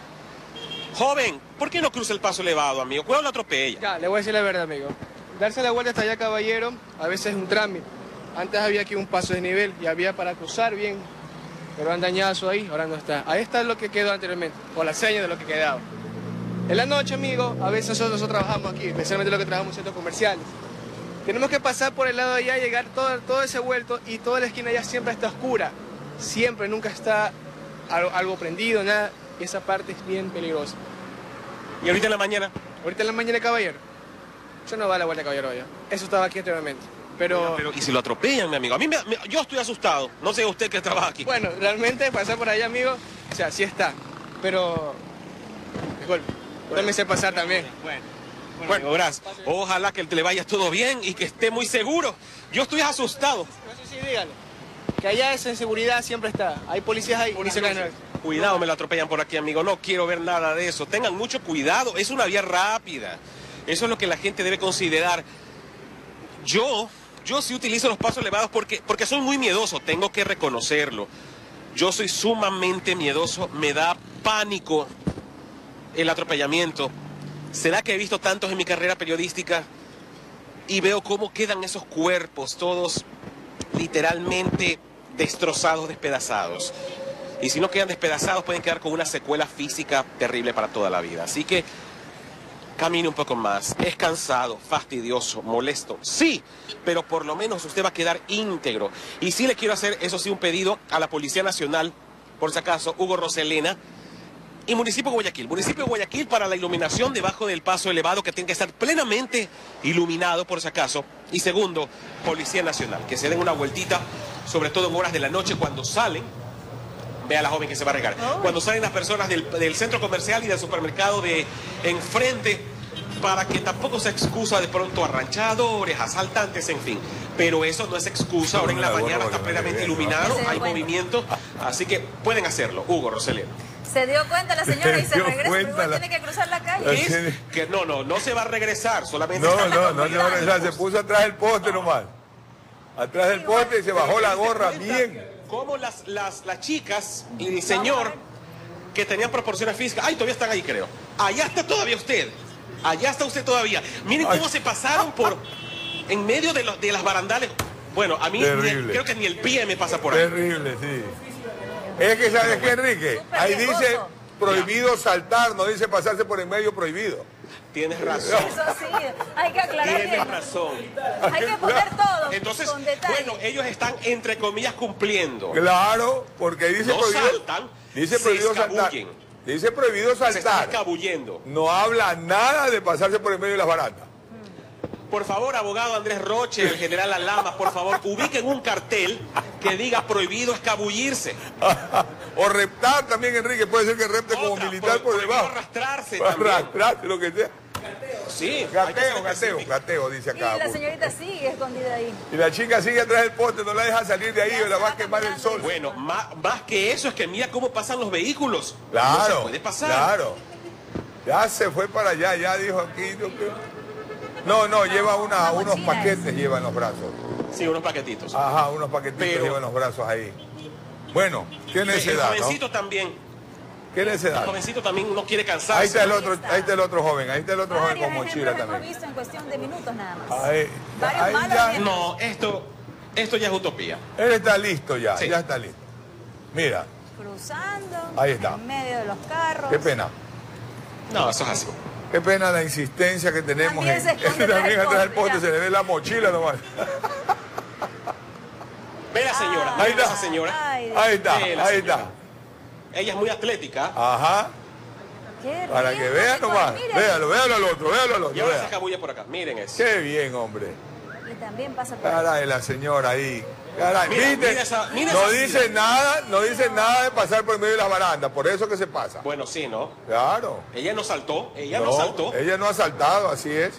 Joven, ¿por qué no cruza el paso elevado, amigo? Cuidado, lo atropella. Ya, le voy a decir la verdad, amigo. Darse la vuelta hasta allá, caballero, a veces es un trámite. Antes había aquí un paso de nivel y había para cruzar bien, pero han dañado eso ahí, ahora no está. Ahí está lo que quedó anteriormente, o la seña de lo que quedaba. En la noche, amigo, a veces nosotros, nosotros trabajamos aquí, especialmente lo que trabajamos en centros comerciales. Tenemos que pasar por el lado de allá, llegar todo, todo ese vuelto, y toda la esquina allá siempre está oscura. Siempre, nunca está algo, algo prendido, nada. Esa parte es bien peligrosa. ¿Y ahorita en la mañana? Ahorita en la mañana, caballero. Yo no va a la vuelta, caballero, ya. Eso estaba aquí anteriormente. Pero... Oiga, pero ¿y si lo atropellan, mi amigo? A mí me, me, yo estoy asustado. No sé usted que trabaja aquí. Bueno, realmente pasar por allá, amigo, o sea, sí está. Pero... Disculpe, bueno, también sé pasar también. Bueno, bueno, bueno amigo, gracias. Ojalá que te le vaya todo bien y que esté muy seguro. Yo estoy asustado. Eso sí, dígale. Que allá esa inseguridad siempre está. Hay policías ahí y se caen. Cuidado, me lo atropellan por aquí, amigo. No quiero ver nada de eso. Tengan mucho cuidado. Es una vía rápida. Eso es lo que la gente debe considerar. Yo, yo sí utilizo los pasos elevados porque, porque soy muy miedoso. Tengo que reconocerlo. Yo soy sumamente miedoso. Me da pánico el atropellamiento. ¿Será que he visto tantos en mi carrera periodística y veo cómo quedan esos cuerpos todos literalmente destrozados, despedazados? Y si no quedan despedazados, pueden quedar con una secuela física terrible para toda la vida. Así que camine un poco más. Es cansado, fastidioso, molesto. Sí, pero por lo menos usted va a quedar íntegro. Y sí le quiero hacer, eso sí, un pedido a la Policía Nacional, por si acaso, Hugo Roselena, y municipio de Guayaquil. Municipio de Guayaquil para la iluminación debajo del paso elevado, que tiene que estar plenamente iluminado por si acaso. Y segundo, Policía Nacional, que se den una vueltita, sobre todo en horas de la noche cuando salen. Vea la joven que se va a regar. Oh. Cuando salen las personas del, del centro comercial y del supermercado de enfrente, para que tampoco se excusa de pronto a ranchadores, asaltantes, en fin. Pero eso no es excusa. Ahora en la mañana está plenamente iluminado, hay movimiento, así que pueden hacerlo. Hugo, Roselena. Se dio cuenta la señora y se regresa, pero igual la... tiene que cruzar la calle. ¿Es? Que no, no, no se va a regresar, solamente... No, no, no se va a regresar, se puso atrás del poste nomás. Atrás del poste y se bajó la gorra bien. Como las, las, las chicas y el señor que tenían proporciones físicas, ay, todavía están ahí, creo. Allá está todavía usted. Allá está usted todavía. Miren cómo se pasaron por en medio de, los, de las barandales. Bueno, a mí ni, creo que ni el pie me pasa por ahí. Terrible, sí. Es que, ¿sabes qué, Enrique? Ahí dice prohibido saltar, no dice pasarse por en medio prohibido. Tienes razón. Eso sí, hay que aclarar. Tienes bien. razón. Hay que poner todo. Entonces, con detalle. bueno, ellos están entre comillas cumpliendo. Claro, porque dice no prohibido. Saltan, dice prohibido saltar. Dice prohibido saltar. Se están escabullendo. No habla nada de pasarse por en medio de las barandas. Por favor, abogado Andrés Roche, el general Alamas, por favor, ubiquen un cartel que diga prohibido escabullirse. O reptar también, Enrique, puede ser que repte Otra, como militar por, por debajo. arrastrarse para también. Arrastrarse, lo que sea. Sí. Gateo, gateo, gateo, dice acá. Y la señorita sigue escondida ahí. Y la chica sigue atrás del poste, no la deja salir de ahí, o la va a quemar el sol. Bueno, más, más que eso es que mira cómo pasan los vehículos. Claro, no se puede pasar. Claro. Ya se fue para allá, ya dijo aquí. No, no, lleva una, unos paquetes, lleva en los brazos. Sí, unos paquetitos. Ajá, unos paquetitos Pero, lleva en los brazos ahí. Bueno, ¿qué necesita? El jovencito ¿no? también. ¿Qué necesita? El jovencito también no quiere cansarse. Ahí está el otro, ahí está el otro joven, ahí está el otro Varios joven con mochila también. Hemos visto en cuestión de minutos nada más. Ahí, ahí ya, no, esto, esto ya es utopía. Él está listo ya, sí. ya está listo. Mira. Cruzando. Ahí está. En medio de los carros. Qué pena. No, eso es así. Qué pena la insistencia que tenemos. También en, se esconde también atrás del poste, ya. se le ve la mochila nomás. Ve la señora, ahí está. Esa señora. Ay, ahí está, ahí señora. está. Ella es muy atlética. Ajá. Qué Para que vean nomás. Véalo, véalo al otro, véalo al otro. Y ahora se escabulle por acá, miren eso. Qué bien, hombre. Y también pasa por Caray, la señora ahí. Caray, mira, ¿viste? Mira esa, mira no esa dice ciudad. nada, no dice nada de pasar por medio de las barandas, por eso que se pasa. Bueno, sí, ¿no? Claro. Ella no saltó, ella no, no saltó. Ella no ha saltado, así es.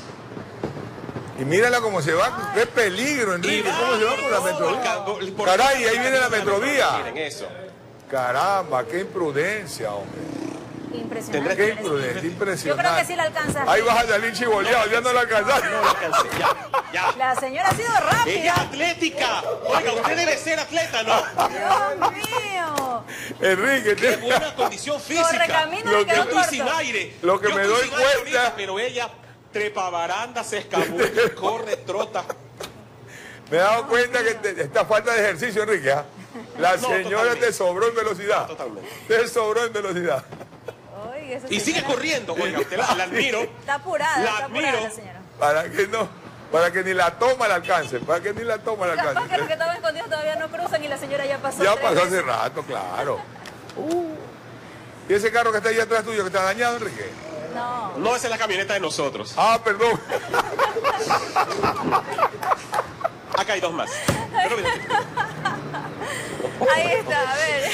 Y mírala cómo se va, Ay. qué peligro, Enrique, va, cómo se va por la metrovía. Por, por Caray, ahí viene la metrovía. Miren eso. Caramba, qué imprudencia, hombre. Impresionante. Qué imprudente, impresionante. Yo creo que sí la alcanza. Ahí vas a salir chivoleado, ya no la alcanzaste. No la alcancé, ya, ya. La señora ha sido rápida. Ella es atlética. Oiga, usted debe ser atleta, ¿no? Dios mío. Enrique, qué buena condición física. Corre camino lo de que que estoy sin aire. Lo que Yo me doy cuenta. Ahorita, pero ella trepa baranda, se escabulle, corre, trota. Me he dado cuenta que te, esta falta de ejercicio, Enrique. ¿eh? La no, señora totalmente. te sobró en velocidad. No, totalmente. Te sobró en velocidad. Oiga, y sigue señora... corriendo, oiga, usted la, la admiro. Está apurada, la está admiro. apurada la señora. Para que no, para que ni la toma la alcance, para que ni la toma la alcance. Capaz que los que estaban escondidos todavía no cruzan y la señora ya pasó. Ya pasó hace rato, claro. Uh. ¿Y ese carro que está ahí atrás tuyo que está dañado, Enrique? No. No, esa es la camioneta de nosotros. Ah, perdón. Acá hay dos más. Ahí está, a ver.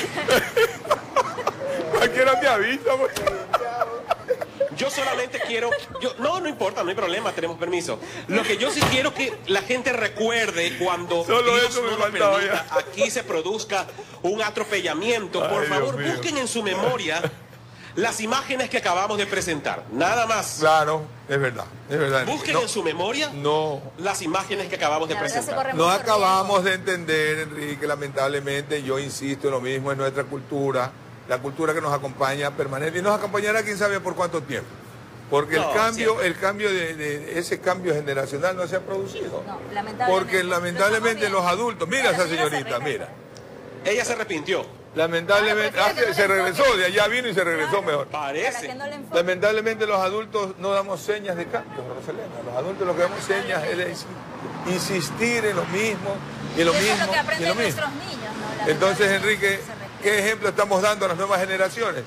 ¿A qué hora te avisa, pues? Yo solamente quiero... Yo, no, no importa, no hay problema, tenemos permiso. Lo que yo sí quiero que la gente recuerde cuando Solo Dios eso me no lo faltaba permita, ya. aquí se produzca un atropellamiento. Por Ay, favor, busquen en su memoria las imágenes que acabamos de presentar. Nada más. Claro, es verdad, es verdad. Busquen no, en su memoria no. las imágenes que acabamos de La presentar. No acabamos de entender, Enrique, lamentablemente, yo insisto en lo mismo, es nuestra cultura, la cultura que nos acompaña permanente y nos acompañará quién sabe por cuánto tiempo. Porque no, el cambio, siempre. el cambio de, de ese cambio generacional no se ha producido. No, lamentablemente. Porque lamentablemente los adultos, mira a esa señorita, mira. Ella se arrepintió. Lamentablemente, ah, se, se regresó, de allá vino y se regresó claro, mejor. Parece. No lamentablemente los adultos no damos señas de cambio, Roselena. Los adultos lo que damos señas es insistir en lo mismo, y en lo mismo, es lo que aprenden y lo mismo. Nuestros niños, ¿no? Entonces, Enrique, ¿qué ejemplo estamos dando a las nuevas generaciones?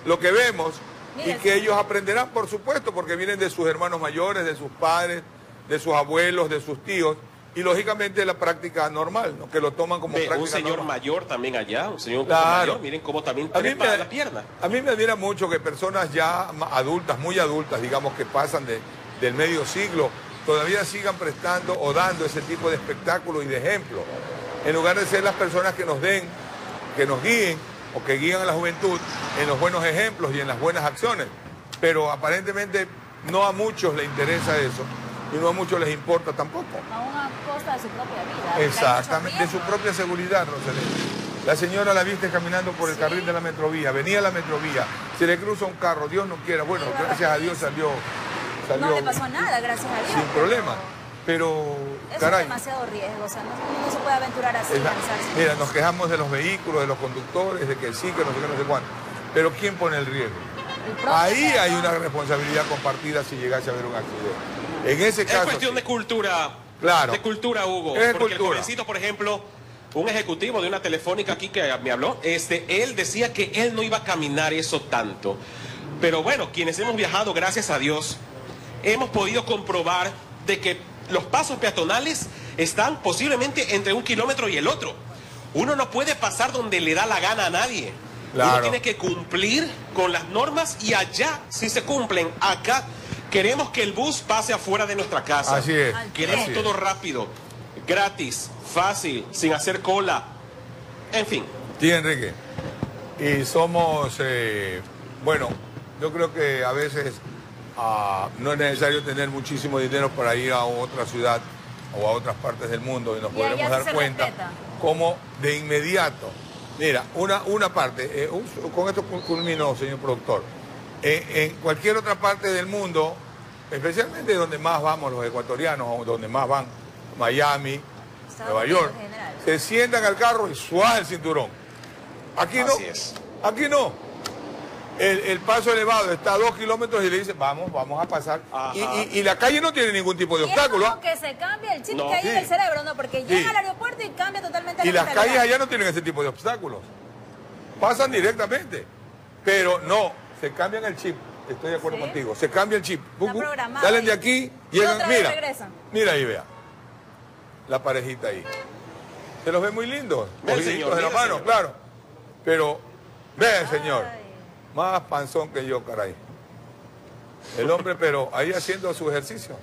lo que vemos Mira, y que sí. ellos aprenderán, por supuesto, porque vienen de sus hermanos mayores, de sus padres, de sus abuelos, de sus tíos, y lógicamente la práctica normal, ¿no? Que lo toman como Ve, práctica un señor normal. mayor también allá, un señor Claro. mayor, miren cómo también A mí trepa me- la pierna. A mí me admira mucho que personas ya ma- adultas, muy adultas, digamos que pasan de, del medio siglo, todavía sigan prestando o dando ese tipo de espectáculo y de ejemplo, en lugar de ser las personas que nos den, que nos guíen o que guían a la juventud en los buenos ejemplos y en las buenas acciones. Pero aparentemente no a muchos les interesa eso y no a muchos les importa tampoco. A una costa de su propia vida. Exactamente, de su propia seguridad, Rosalén. La señora la viste caminando por el carril de la metrovía, venía a la metrovía, se le cruza un carro, Dios no quiera, bueno, gracias a Dios salió, salió No le pasó nada, gracias a Dios. sin problema, pero Eso caray, es demasiado riesgo, o sea, no, uno no se puede aventurar así, es la- lanzarse. mira, nos quejamos de los vehículos, de los conductores, de que sí, que no sé qué, no sé cuánto, pero ¿quién pone el riesgo? Ahí hay una responsabilidad compartida si llegase a haber un accidente. En ese Es caso, cuestión sí. de cultura, Claro. de cultura, Hugo. Es porque cultura. el jovencito, por ejemplo, un ejecutivo de una telefónica aquí que me habló, este, él decía que él no iba a caminar eso tanto. Pero bueno, quienes hemos viajado, gracias a Dios, hemos podido comprobar de que los pasos peatonales están posiblemente entre un kilómetro y el otro. Uno no puede pasar donde le da la gana a nadie. Uno Claro. tiene que cumplir con las normas y allá sí se cumplen. Acá queremos que el bus pase afuera de nuestra casa. Así es, Queremos así todo rápido, gratis, fácil, sin hacer cola. En fin. Sí, Enrique. Y somos, eh, bueno, yo creo que a veces ah, no es necesario tener muchísimo dinero para ir a otra ciudad o a otras partes del mundo y nos Y podremos allá sí dar se cuenta respeta. cómo de inmediato, mira, una, una parte, eh, un- con esto culminó, señor productor, en, en cualquier otra parte del mundo, especialmente donde más vamos los ecuatorianos, o donde más van, Miami, Nueva York, se sientan al carro y suave el cinturón. Aquí no. Así es. Aquí no. El, el paso elevado está a dos kilómetros y le dice, vamos, vamos a pasar. Y, y- y la calle no tiene ningún tipo de Y es obstáculo. como que se cambia el chip No. que hay en Sí. el cerebro, ¿no? Porque llega Sí. al aeropuerto y cambia totalmente Y la las calles mentalidad. allá no tienen ese tipo de obstáculos. Pasan directamente. Pero no, se cambian el chip. Estoy de acuerdo Sí. contigo. Se cambia el chip. Bu- bu- programado Salen ahí. de aquí, Y llegan. otra vez Mira, regresan. mira ahí, vea. La parejita ahí. Se los ve muy lindos. Ve el cogiditos señor, de la mira, mano, señor. claro. Pero, vea el señor. Más panzón que yo, caray. El hombre, pero ahí haciendo su ejercicio.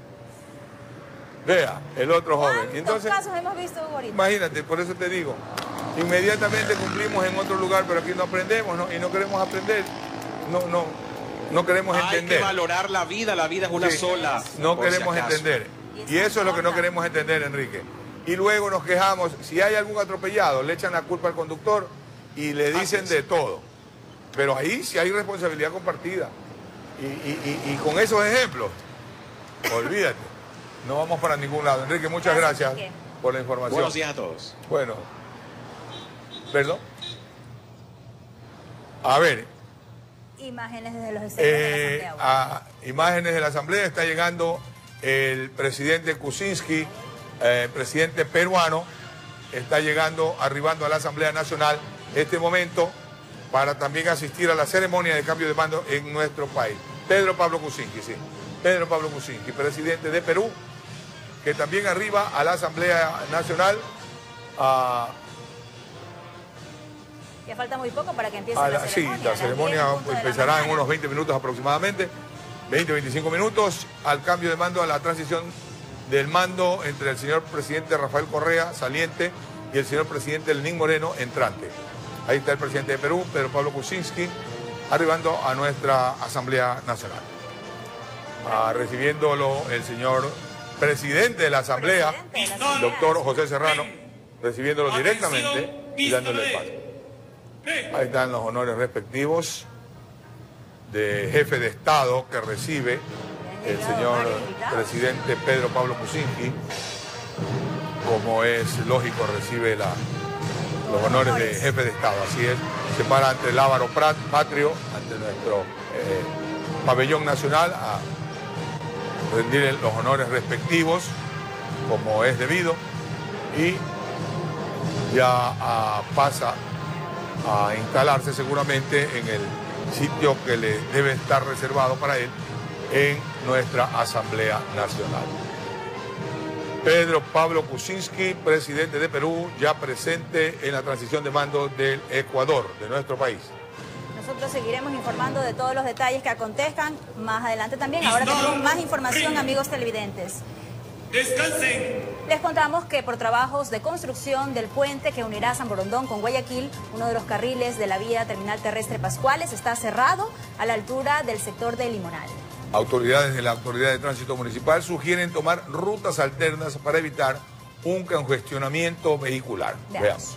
Vea, el otro joven. ¿Cuántos Entonces, casos hemos visto, Hugo, ahorita? imagínate, por eso te digo, inmediatamente cumplimos en otro lugar, pero aquí no aprendemos, ¿no? Y no queremos aprender, no, no, no queremos Hay entender. que valorar la vida, la vida es una Sí. sola. No por si queremos acaso. entender. Y eso es lo que no queremos entender, Enrique. Y luego nos quejamos, si hay algún atropellado, le echan la culpa al conductor y le dicen de todo. Pero ahí sí hay responsabilidad compartida. Y, y- y- y con esos ejemplos, olvídate, no vamos para ningún lado. Enrique, muchas gracias, Enrique. por la información. Buenos días a todos. Bueno, ¿perdón? A ver, Imágenes desde los exteriores de la eh, Asamblea. a imágenes de la Asamblea está llegando el presidente Kuczynski, eh, presidente peruano, está llegando, arribando a la Asamblea Nacional este momento para también asistir a la ceremonia de cambio de mando en nuestro país. Pedro Pablo Kuczynski, sí. Pedro Pablo Kuczynski, presidente de Perú, que también arriba a la Asamblea Nacional a, Ya falta muy poco para que empiece a la la, sí, ceremonia. la a las ceremonia diez en punto de la empezará en mañana. unos veinte minutos aproximadamente, veinte, veinticinco minutos, al cambio de mando, a la transición del mando entre el señor presidente Rafael Correa, saliente, y el señor presidente Lenín Moreno, entrante. Ahí está el presidente de Perú, Pedro Pablo Kuczynski, arribando a nuestra Asamblea Nacional. Ah, recibiéndolo el señor presidente de la Asamblea, el doctor José Serrano, recibiéndolo directamente y dándole el paso. Ahí están los honores respectivos de jefe de Estado que recibe el señor presidente Pedro Pablo Kuczynski. Como es lógico, recibe la, los honores de jefe de Estado. Así es, se para ante el Ávaro Prat, patrio, ante nuestro eh, pabellón nacional, a rendir los honores respectivos, como es debido, y ya ah, pasa a instalarse seguramente en el sitio que le debe estar reservado para él en nuestra Asamblea Nacional. Pedro Pablo Kuczynski, presidente de Perú, ya presente en la transición de mando del Ecuador, de nuestro país. Nosotros seguiremos informando de todos los detalles que acontezcan más adelante también. Ahora tenemos más información, amigos televidentes. Descansen. Les contamos que por trabajos de construcción del puente que unirá San Borondón con Guayaquil, uno de los carriles de la vía terminal terrestre Pascuales está cerrado a la altura del sector de Limonal. Autoridades de la Autoridad de Tránsito Municipal sugieren tomar rutas alternas para evitar un congestionamiento vehicular. Veamos. Veamos.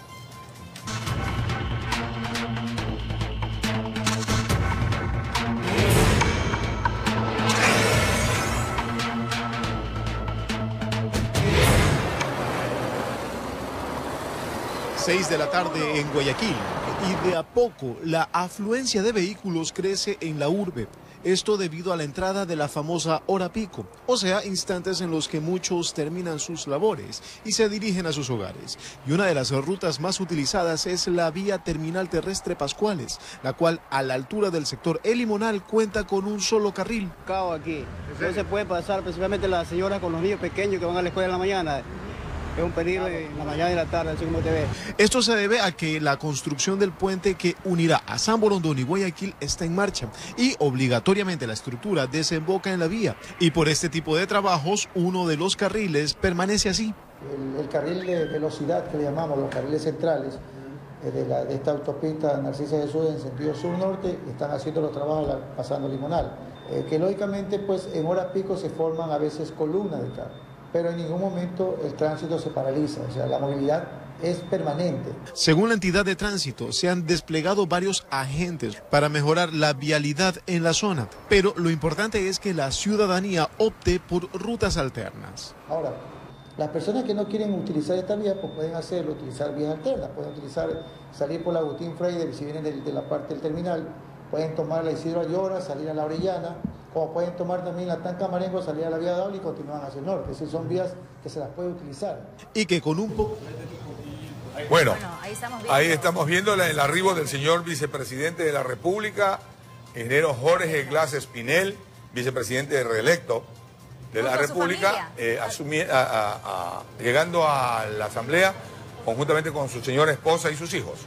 seis de la tarde en Guayaquil y de a poco la afluencia de vehículos crece en la urbe. Esto debido a la entrada de la famosa hora pico, o sea, instantes en los que muchos terminan sus labores y se dirigen a sus hogares. Y una de las rutas más utilizadas es la vía terminal terrestre Pascuales, la cual a la altura del sector El Limonal cuenta con un solo carril. Cao aquí, no se puede pasar, principalmente las señoras con los niños pequeños que van a la escuela en la mañana. Es un peligro en la mañana y la tarde, así como te ve. Esto se debe a que la construcción del puente que unirá a San Borondón y Guayaquil está en marcha y obligatoriamente la estructura desemboca en la vía. Y por este tipo de trabajos, uno de los carriles permanece así. El, el carril de velocidad que le llamamos, los carriles centrales eh, de, la, de esta autopista Narcisa Jesús en sentido sur-norte, están haciendo los trabajos la, pasando Limonal. Eh, que lógicamente pues en horas pico se forman a veces columnas de carro, pero en ningún momento el tránsito se paraliza, o sea, la movilidad es permanente. Según la entidad de tránsito, se han desplegado varios agentes para mejorar la vialidad en la zona, pero lo importante es que la ciudadanía opte por rutas alternas. Ahora, las personas que no quieren utilizar esta vía, pues pueden hacerlo, utilizar vías alternas, pueden utilizar, salir por la Agustín Freire, si vienen de, de la parte del terminal, pueden tomar la Isidro Ayora, salir a la Orellana, como pueden tomar también la Tanca Marengo, salir a la vía Daule y continuar hacia el norte. Es decir, son vías que se las puede utilizar. Y que con un poco... Bueno, bueno ahí, estamos viendo. ahí estamos viendo el arribo del señor vicepresidente de la República, ingeniero Jorge Glass Espinel, vicepresidente reelecto de la República, eh, asumi, a, a, a, llegando a la Asamblea conjuntamente con su señora esposa y sus hijos.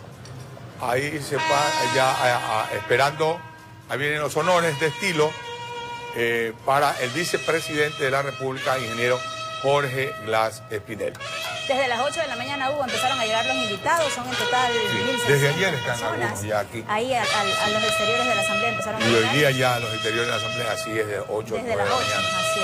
Ahí se va ya a, a, esperando, ahí vienen los honores de estilo eh, para el vicepresidente de la República, ingeniero Jorge Glass Espinel. Desde las ocho de la mañana, Hugo, empezaron a llegar los invitados, son en total sí, mil seiscientas desde ayer están personas. Algunos ya aquí. Ahí a, a, a los exteriores de la Asamblea empezaron a llegar. Y llegar. hoy día ya a los exteriores de la Asamblea, así es, de ocho desde las ocho, así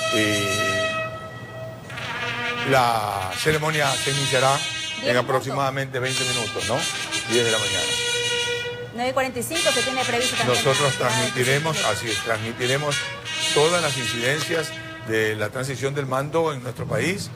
es. Y la ceremonia se iniciará en aproximadamente veinte minutos, ¿no? diez de la mañana. nueve y cuarenta y cinco se tiene previsto también. Nosotros transmitiremos, así es, transmitiremos todas las incidencias de la transición del mando en nuestro país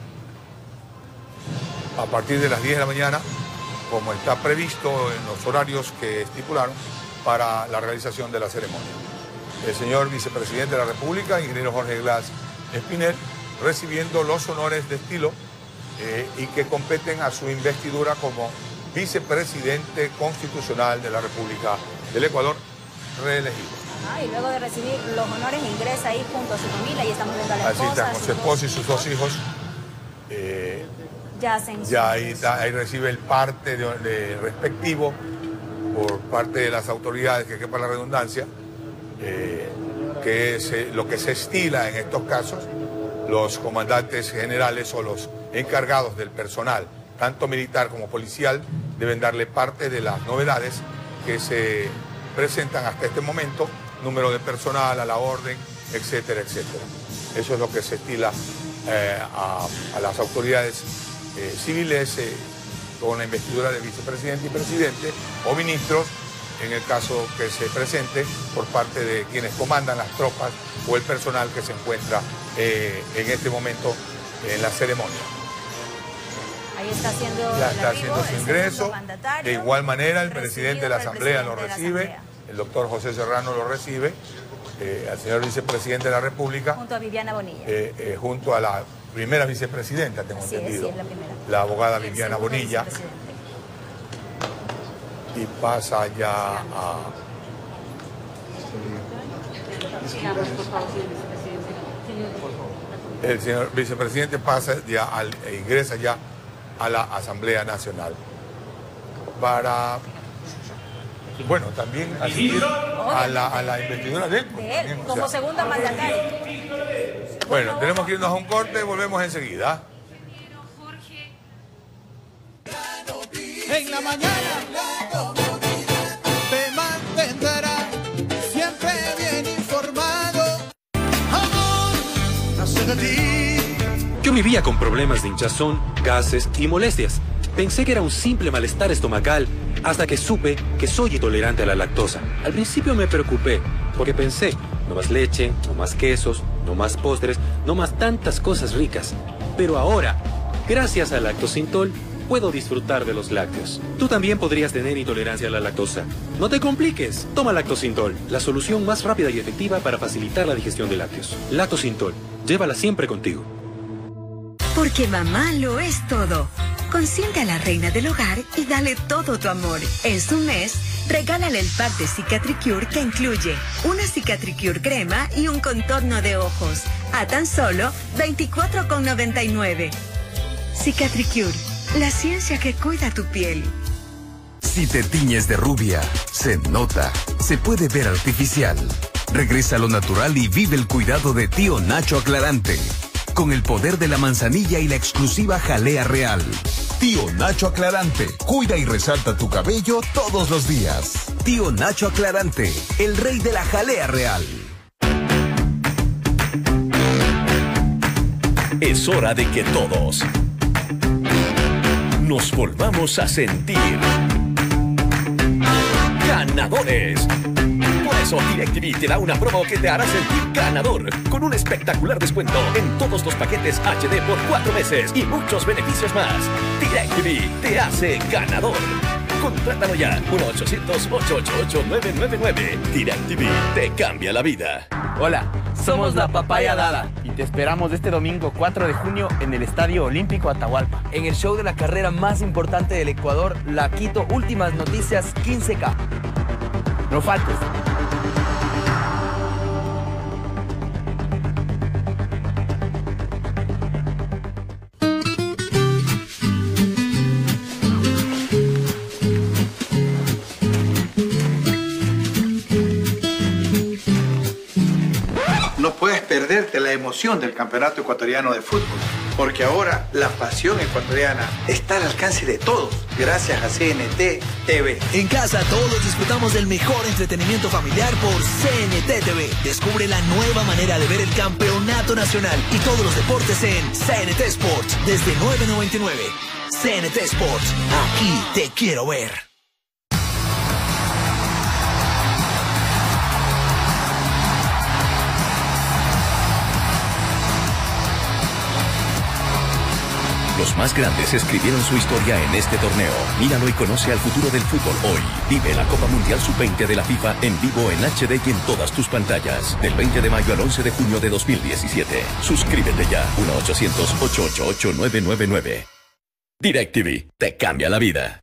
a partir de las diez de la mañana, como está previsto en los horarios que estipularon para la realización de la ceremonia. El señor vicepresidente de la República, ingeniero Jorge Glass Espinel, recibiendo los honores de estilo eh, y que competen a su investidura como vicepresidente constitucional de la República del Ecuador, reelegido. Ah, y luego de recibir los honores ingresa ahí junto a su familia y estamos viendo a la Así esposa. Así está, con su esposa y sus dos hijos. Eh, ya hacen ya ahí, está, ahí recibe el parte de, de respectivo por parte de las autoridades, que quepa la redundancia, eh, que es eh, lo que se estila en estos casos, los comandantes generales o los encargados del personal, tanto militar como policial, deben darle parte de las novedades que se presentan hasta este momento, número de personal, a la orden, etcétera, etcétera. Eso es lo que se estila eh, a, a las autoridades eh, civiles eh, con la investidura de vicepresidente y presidente o ministros, en el caso que se presente por parte de quienes comandan las tropas o el personal que se encuentra eh, en este momento en la ceremonia. Ahí está haciendo, ya está arribo, haciendo su ingreso. De igual manera, el presidente de la Asamblea lo recibe, el doctor José Serrano lo recibe, eh, al señor vicepresidente de la República. Junto a Viviana Bonilla. Eh, eh, junto a la primera vicepresidenta, tengo Así entendido. Es, sí, es la primera. La abogada Viviana Bonilla. Y pasa ya a Sigamos, por favor, señor vicepresidente. El señor vicepresidente pasa ya al, e ingresa ya a la Asamblea Nacional para, bueno, también asistir a la, a la investidura de él. De él, como segunda mandataria. Bueno, tenemos que irnos a un corte, volvemos enseguida. En la mañana te mantendrá siempre bien informado. Amor, nace de ti. Yo vivía con problemas de hinchazón, gases y molestias. Pensé que era un simple malestar estomacal hasta que supe que soy intolerante a la lactosa. Al principio me preocupé porque pensé, no más leche, no más quesos, no más postres, no más tantas cosas ricas. Pero ahora, gracias a Lactosintol, puedo disfrutar de los lácteos. Tú también podrías tener intolerancia a la lactosa. No te compliques. Toma Lactosintol, la solución más rápida y efectiva para facilitar la digestión de lácteos. Lactosintol, llévala siempre contigo. Porque mamá lo es todo. Consiente a la reina del hogar y dale todo tu amor. En su mes, regálale el pack de Cicatricure que incluye una Cicatricure crema y un contorno de ojos a tan solo veinticuatro con noventa y nueve. Cicatricure, la ciencia que cuida tu piel. Si te tiñes de rubia, se nota, se puede ver artificial. Regresa a lo natural y vive el cuidado de Tío Nacho Aclarante. Con el poder de la manzanilla y la exclusiva jalea real. Tío Nacho Aclarante, cuida y resalta tu cabello todos los días. Tío Nacho Aclarante, el rey de la jalea real. Es hora de que todos nos volvamos a sentir ganadores. Por eso DirecTV te da una promo que te hará sentir ganador, con un espectacular descuento en todos los paquetes H D por cuatro meses y muchos beneficios más. DirecTV te hace ganador. Contrátalo ya, uno ochocientos, ocho ocho ocho, nueve nueve nueve. DirecTV te cambia la vida. Hola, somos la Papaya Dada y te esperamos este domingo cuatro de junio en el Estadio Olímpico Atahualpa. En el show de la carrera más importante del Ecuador, la Quito Últimas Noticias quince K. No faltes. No puedes perderte la emoción del Campeonato Ecuatoriano de Fútbol, porque ahora la pasión ecuatoriana está al alcance de todos, gracias a C N T T V. En casa todos disfrutamos del mejor entretenimiento familiar por C N T T V. Descubre la nueva manera de ver el Campeonato Nacional y todos los deportes en C N T Sports desde nueve noventa y nueve. C N T Sports, aquí te quiero ver. Los más grandes escribieron su historia en este torneo. Míralo y conoce al futuro del fútbol hoy. Vive la Copa Mundial sub veinte de la FIFA en vivo en H D y en todas tus pantallas. Del veinte de mayo al once de junio de dos mil diecisiete. Suscríbete ya. uno ochocientos, ocho ocho ocho, nueve nueve nueve. DirecTV te cambia la vida.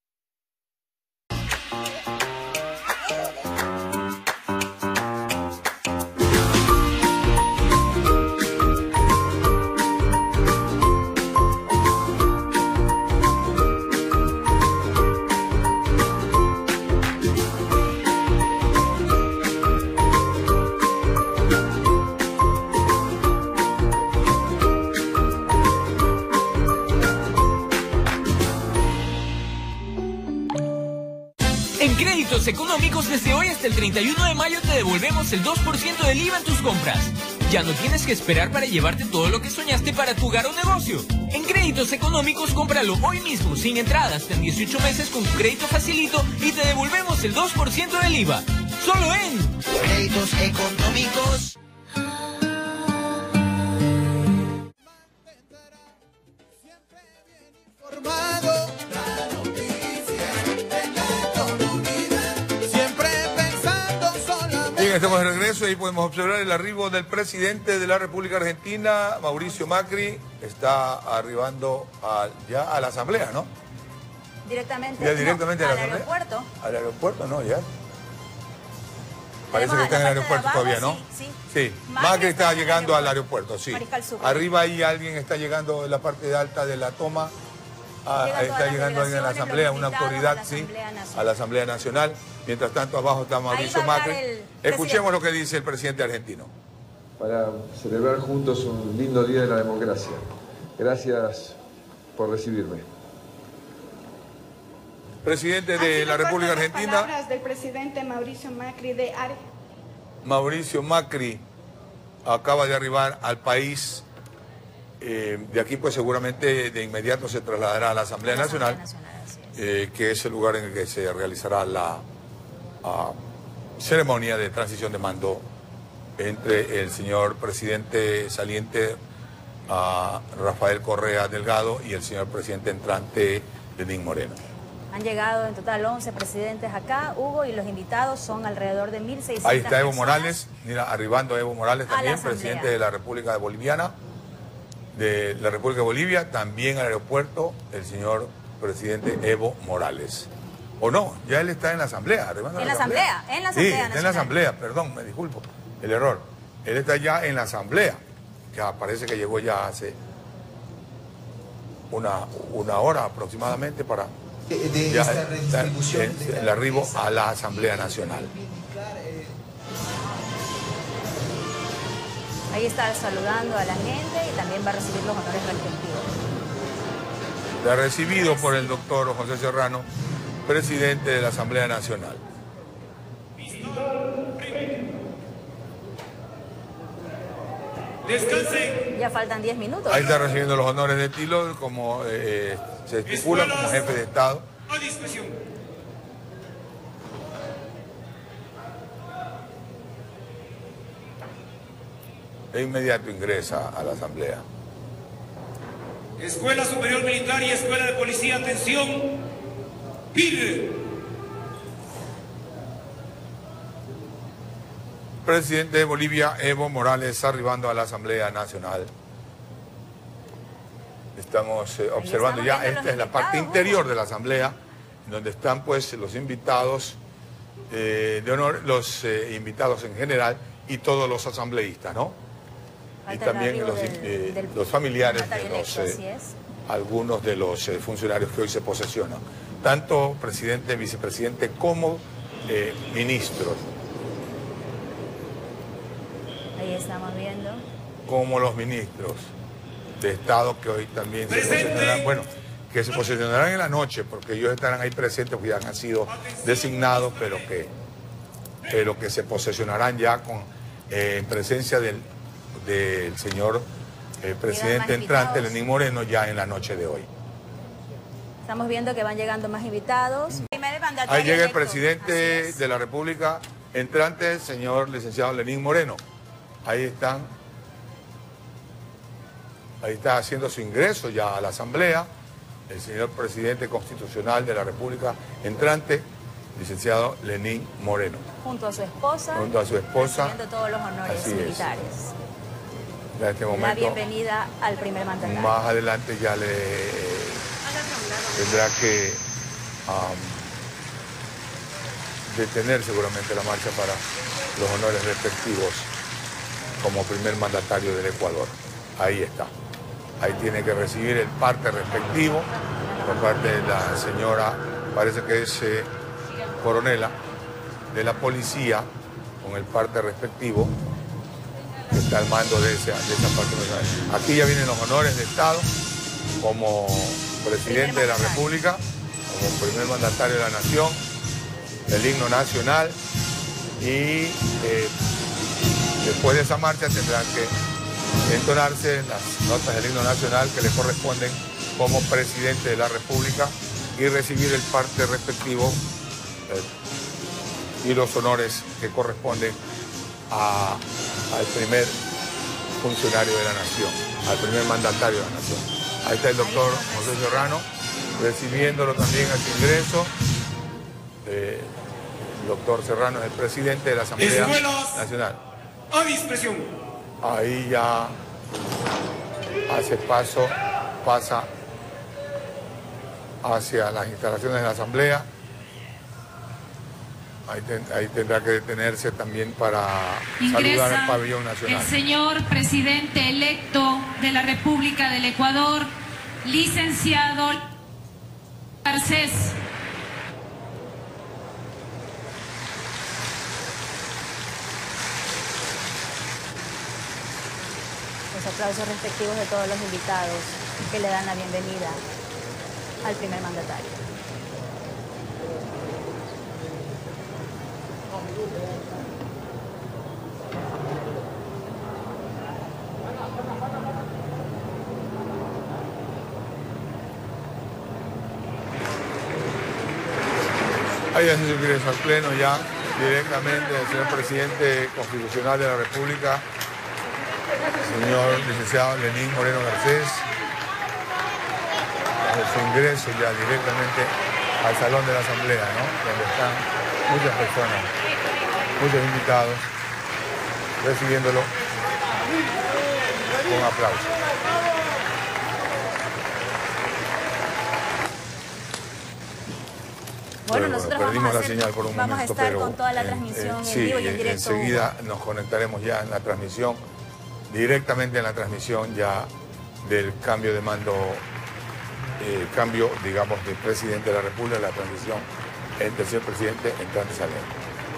Económicos, desde hoy hasta el treinta y uno de mayo te devolvemos el dos por ciento del I V A en tus compras. Ya no tienes que esperar para llevarte todo lo que soñaste para tu hogar o negocio. En Créditos Económicos, cómpralo hoy mismo, sin entradas, en dieciocho meses con tu crédito facilito y te devolvemos el dos por ciento del I V A. Solo en Créditos Económicos. Estamos de regreso y podemos observar el arribo del presidente de la República Argentina, Mauricio Macri. Está arribando a, ya a la asamblea, ¿no? Directamente, ya directamente no, a la al asamblea. aeropuerto. Al aeropuerto, no, ya. Parece que está en el aeropuerto abajo, todavía, ¿no? Sí, sí. Sí, Macri Macri está está en el llegando al aeropuerto, sí. Mariscal Sucre. Arriba ahí alguien está llegando en la parte alta de la toma. Ah, Llegan ahí todas está las llegando alguien a la delegaciones, asamblea, los una invitados autoridad, a la sí, Asamblea Nacional. a la Asamblea Nacional. Mientras tanto, abajo está Mauricio Ahí va a Macri. hablar el Escuchemos presidente. lo que dice el presidente argentino. Para celebrar juntos un lindo día de la democracia. Gracias por recibirme. Presidente de la República Las Argentina, palabras del presidente Mauricio Macri de Ar- Mauricio Macri acaba de arribar al país. Eh, de aquí pues seguramente de inmediato se trasladará a la Asamblea La Nacional, Asamblea Nacional, así es. eh, que es el lugar en el que se realizará la ah, ceremonia de transición de mando entre el señor presidente saliente ah, Rafael Correa Delgado y el señor presidente entrante Lenín Moreno. Han llegado en total once presidentes acá, Hugo, y los invitados son alrededor de mil seiscientas Ahí está Evo personas. Morales, mira, arribando Evo Morales A la también, Asamblea. presidente de la República Boliviana, de la República de Bolivia, también al aeropuerto el señor presidente Evo Morales. ¿O no? Ya él está en la Asamblea, arribando En a la Asamblea, en la Asamblea Sí, está en la Nacional. Asamblea, perdón, me disculpo, el error. Él está ya en la Asamblea, que parece que llegó ya hace una, una hora aproximadamente para de ya esta está redistribución en- de la el arribo riqueza. a la Asamblea Nacional. Ahí está saludando a la gente y también va a recibir los honores respectivos. Está recibido por el doctor José Serrano, presidente de la Asamblea Nacional. Descansen. Ya faltan diez minutos. Ahí está recibiendo los honores de estilo, como eh, se estipula como jefe de Estado. A discreción. E inmediato ingresa a la Asamblea. Escuela Superior Militar y Escuela de Policía, atención. Pide. Presidente de Bolivia, Evo Morales, arribando a la Asamblea Nacional. Estamos eh, observando estamos ya, viendo esta los es la parte invitados, interior de la Asamblea, donde están pues los invitados eh, de honor, los eh, invitados en general y todos los asambleístas, ¿no? Y Falta el también arribo los, del- eh, del los familiares de mandatario los, electo, eh, así es. algunos de los eh, funcionarios que hoy se posesionan, tanto presidente, vicepresidente como eh, ministros, Ahí estamos viendo. como los ministros de Estado que hoy también se posesionarán, bueno, que se posesionarán en la noche, porque ellos estarán ahí presentes, porque ya han sido designados, pero que, pero que se posesionarán ya con eh, en presencia del, del señor eh, presidente más entrante, invitados. Lenín Moreno, ya en la noche de hoy. Estamos viendo que van llegando más invitados. Primer mandatario Ahí llega el electo. presidente Así es. de la República entrante, el señor licenciado Lenín Moreno. Ahí están, ahí está haciendo su ingreso ya a la Asamblea, el señor presidente constitucional de la República entrante, licenciado Lenín Moreno. Junto a su esposa. Junto a su esposa. Recibiendo todos los honores Así es. militares. Ya en este La momento, bienvenida al primer mandatario. más adelante ya le tendrá que am, detener seguramente la marcha para los honores respectivos como primer mandatario del Ecuador. Ahí está. Ahí tiene que recibir el parte respectivo por parte de la señora, parece que es eh, coronela de la policía, con el parte respectivo que está al mando de esa, de esa parte. Aquí ya vienen los honores de Estado como presidente de la República, como primer mandatario de la nación, el himno nacional, y eh, después de esa marcha tendrán que entonarse las notas del himno nacional que le corresponden como presidente de la República y recibir el parte respectivo eh, y los honores que corresponden a, al primer funcionario de la nación, al primer mandatario de la nación. Ahí está el doctor José Serrano recibiéndolo también a su ingreso. Eh, el doctor Serrano es el presidente de la Asamblea Escuelas. Nacional. A discreción. Ahí ya hace paso, pasa hacia las instalaciones de la Asamblea. ahí, ten, ahí tendrá que detenerse también para Ingresa saludar al pabellón nacional. El señor presidente electo de la República del Ecuador, licenciado Garcés. Los aplausos respectivos de todos los invitados que le dan la bienvenida al primer mandatario. Ahí hace su ingreso al pleno ya directamente del señor presidente constitucional de la República, señor licenciado Lenín Moreno Garcés. Hace su ingreso ya directamente al salón de la Asamblea, ¿no? Donde están muchas personas, muchos invitados, recibiéndolo con aplausos. Bueno, Bueno, nosotros perdimos vamos a, la hacer, señal por un vamos momento, a estar pero con toda la eh, transmisión eh, en sí, vivo y en directo. enseguida nos conectaremos ya en la transmisión, directamente en la transmisión ya del cambio de mando, eh, cambio, digamos, del presidente de la República, la transición entre el señor presidente entrante y saliente.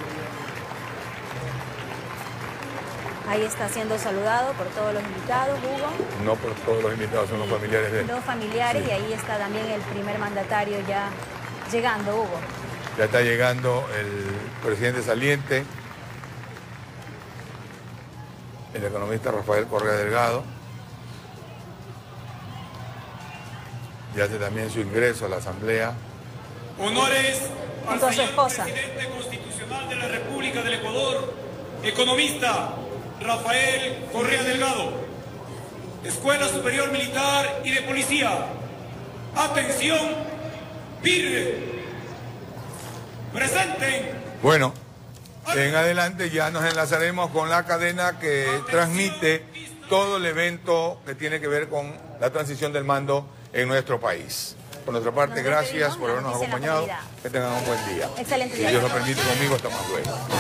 Ahí está siendo saludado por todos los invitados, Hugo. No por todos los invitados, son los familiares de él. Dos familiares, sí. Y ahí está también el primer mandatario ya llegando, Hugo. Ya está llegando el presidente saliente, el economista Rafael Correa Delgado. Ya hace también su ingreso a la Asamblea. Honores al junto a su señor esposa. presidente constitucional de la República del Ecuador, economista Rafael Correa Delgado. Escuela Superior Militar y de Policía. Atención, PIRRE. Presenten. Bueno, en adelante ya nos enlazaremos con la cadena que transmite todo el evento que tiene que ver con la transición del mando en nuestro país. Por nuestra parte, gracias por habernos acompañado. Que tengan un buen día. Excelente Si día. Dios lo permite, conmigo hasta más luego.